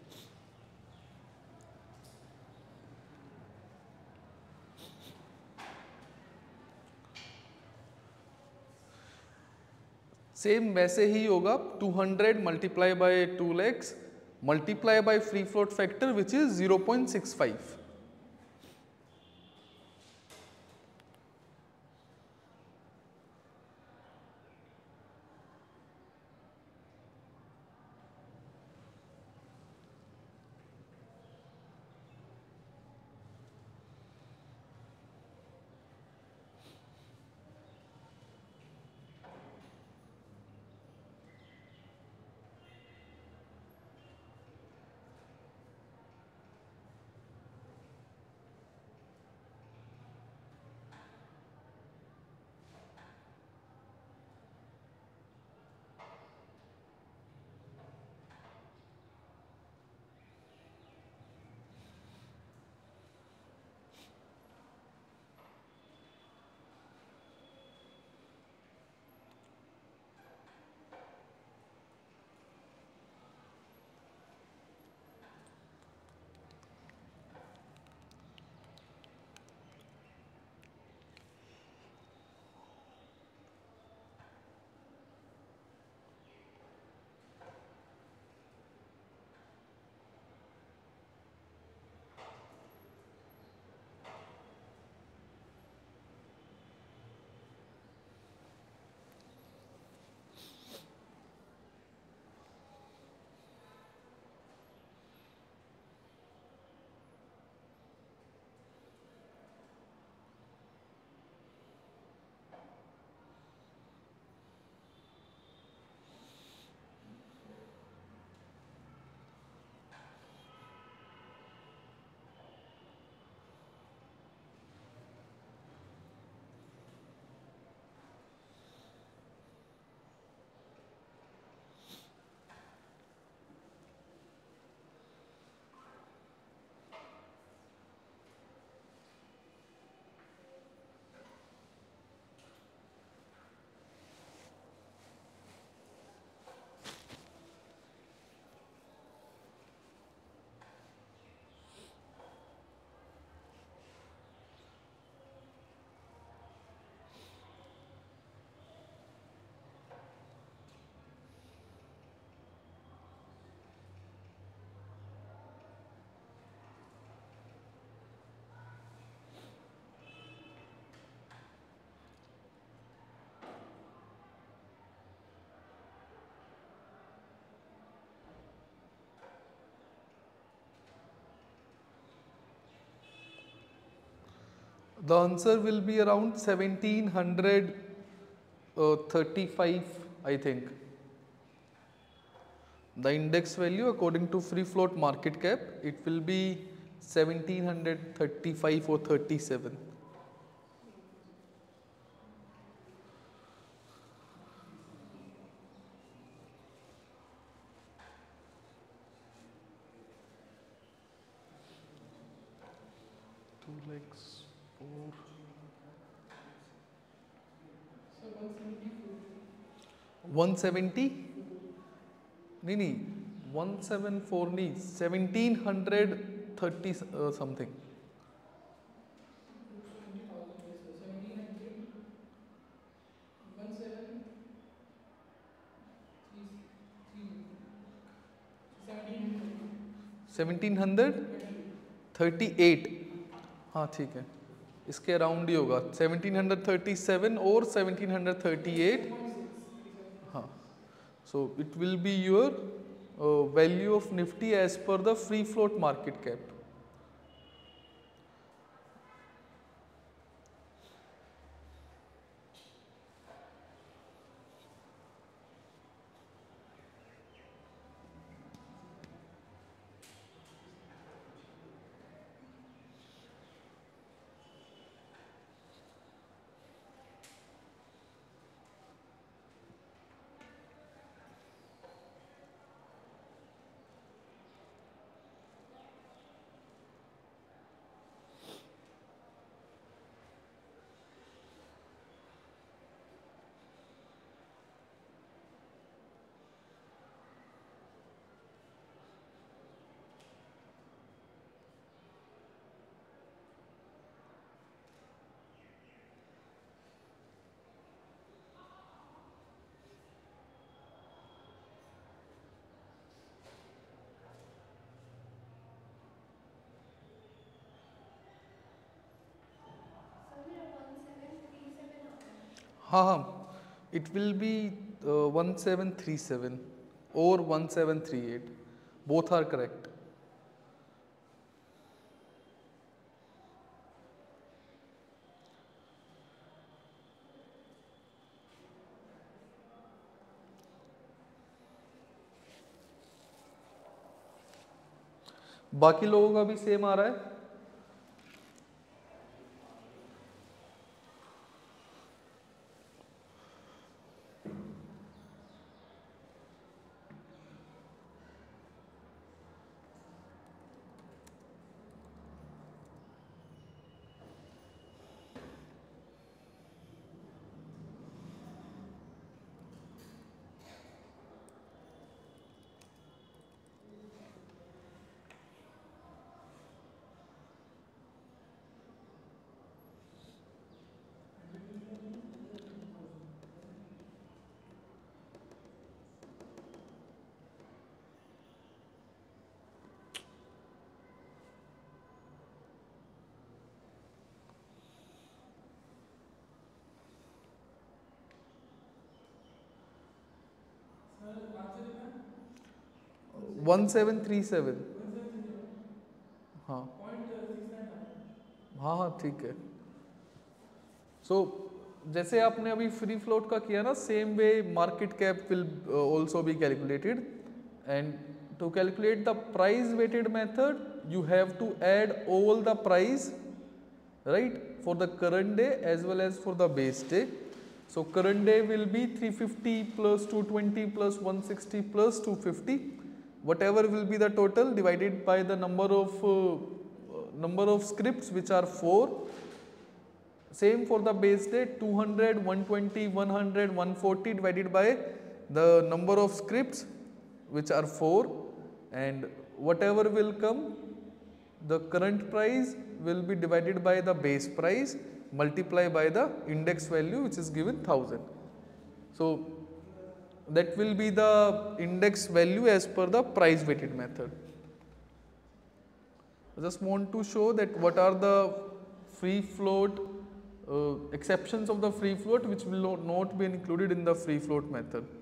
सेम वैसे ही होगा 200 multiply by 2 lakhs multiply by free float factor which is 0.65. The answer will be around 1735, I think. The index value according to free float market cap, it will be 1735 or 37. Two lakhs. So 174. 170 नहीं नहीं 174 नहीं 1730 something 20,000 yes sir. 1700 1738. 1738 हाँ ठीक है इसके around ही होगा 1737 और 1738 हाँ so it will be your value of nifty as per the free float market cap sir मेरा 1737 आ रहा है। हाँ हाँ it will be 1737 or 1738 both are correct बाकी लोगों का भी सेम आ रहा है सर आंसर कितना 1737 हाँ 0.69 हाँ हाँ ठीक है सो जैसे आपने अभी फ्री फ्लोट का किया ना same way market cap will also be calculated and to calculate the price weighted method you have to add all the price right for the current day as well as for the base day so current day will be 350 plus 220 plus 160 plus 250 whatever will be the total divided by the number of scripts which are 4 same for the base day 200 120 100 140 divided by the number of scripts which are 4 and whatever will come the current price will be divided by the base price multiply by the index value which is given 1000 so that will be the index value as per the price weighted method I just want to show that what are the free float exceptions of the free float which will not be included in the free float method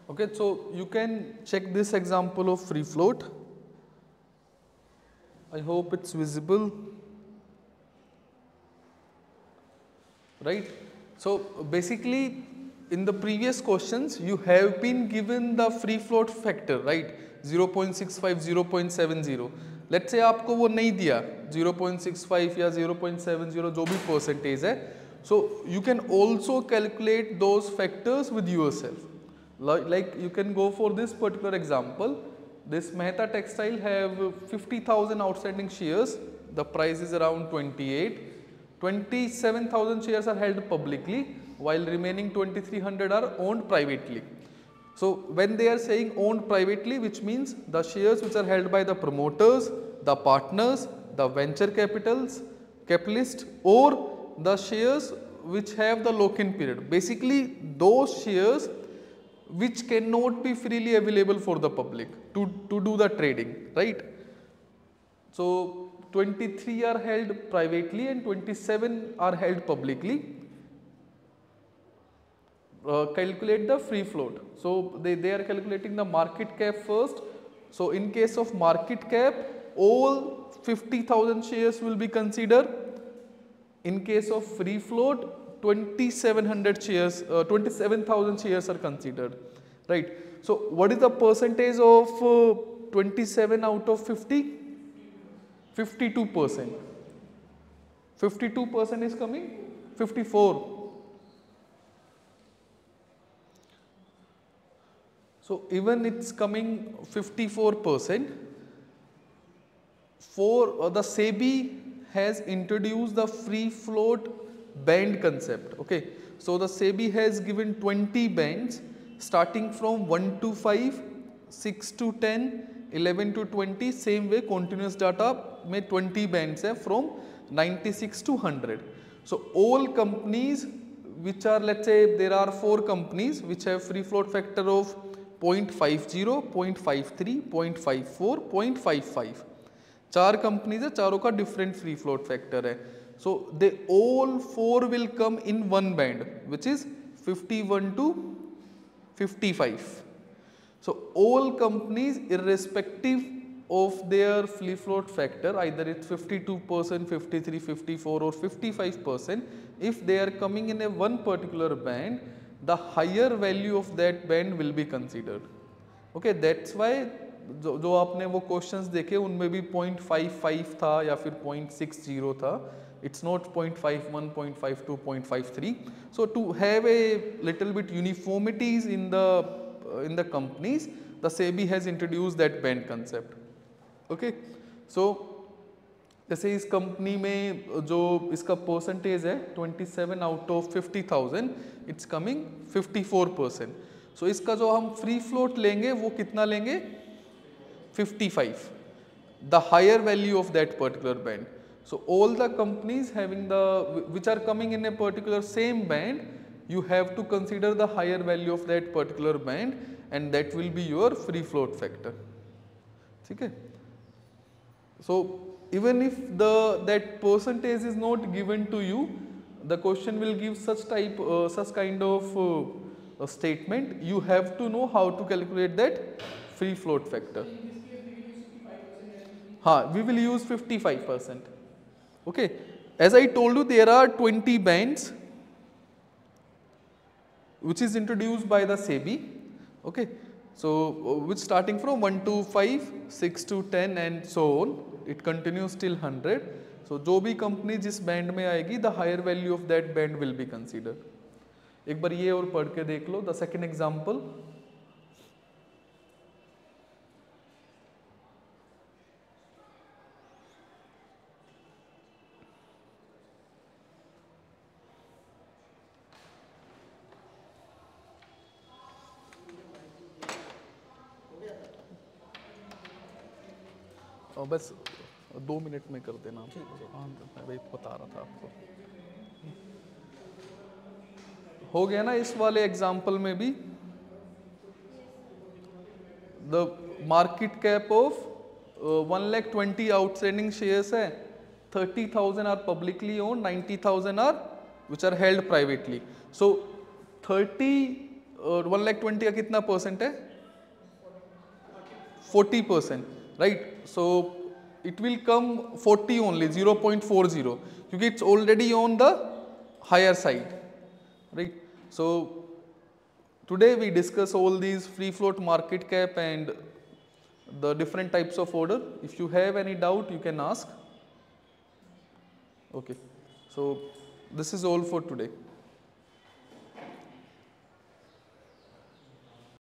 Okay, so you can check this example of free float. I hope it's visible. Right? So basically in the previous questions you have been given the free float factor, right? 0.65, 0.70. Let's say आपको वो नहीं दिया 0.65 या 0.70 जो भी percentage है. So you can also calculate those factors with yourself. Like you can go for this particular example. This Mehta Textile have 50,000 outstanding shares. The price is around 28. 27,000 shares are held publicly, while remaining 2,300 are owned privately. So when they are saying owned privately, which means the shares which are held by the promoters, the partners, the venture capitalists, or the shares which have the lock-in period. Basically those shares which cannot be freely available for the public to do the trading, right? So 23 are held privately and 27 are held publicly. Calculate the free float. So they are calculating the market cap first. So in case of market cap, all 50,000 shares will be considered. In case of free float, 27,000 shares are considered, right? So what is the percentage of 27 out of 50? 52%. 52% is coming 54. So even it's coming 54%. For the SEBI has introduced the free float band concept. Okay, so the SEBI has given 20 bands starting from 1 to 5, 6 to 10, 11 to 20. Same way continuous data में 20 bands है from 96 to 100. So all companies which are, let's say there are 4 companies which have free float factor of 0.50, 0.53, 0.54, 0.55. 4 companies है, चारों का different free float factor है. So they all 4 will come in one band, which is 51 to 55. So all companies, irrespective of their free float factor, either it's 52%, 53, 54 or 55%, if they are coming in a one particular band, the higher value of that band will be considered. Okay, that's why जो आपने वो questions देखे उनमें भी 0.55 था या फिर 0.60 था. It's not 0.51, 0.52, 0.53. So to have a little bit uniformities in the companies, the SEBI has introduced that band concept. Okay, so जैसे इस कंपनी में जो इसका परसेंटेज है 27 out of 50,000, it's coming 54%. So इसका जो हम फ्री फ्लोट लेंगे वो कितना लेंगे 55, the higher value of that particular band. So all the companies having which are coming in a particular same band, you have to consider the higher value of that particular band, and that will be your free float factor. ठीक है? So even if that percentage is not given to you, the question will give such kind of statement. You have to know how to calculate that free float factor. We will use 55%. Okay, as I told you, there are 20 bands which is introduced by the SEBI. Okay, so which starting from 1 to 5, 6 to 10 and so on, it continues till 100. So जो भी company जिस band में आएगी, the higher value of that band will be considered. एक बार ये और पढ़ के देख लो. The second example. बस 2 मिनट में कर देना. हाँ, मैं वही बता रहा था आपको. हो गया ना इस वाले एग्जाम्पल में भी. The market cap of 1,20,000 outstanding shares है. 30,000 are publicly owned, 90,000 are which are held privately. So 30 1,20,000 का कितना परसेंट है? 40%, right. So it will come 40 only, 0.40, क्योंकि it's already on the higher side, right. So today we discuss all these free float, market cap and the different types of order. If you have any doubt you can ask. Okay, so this is all for today.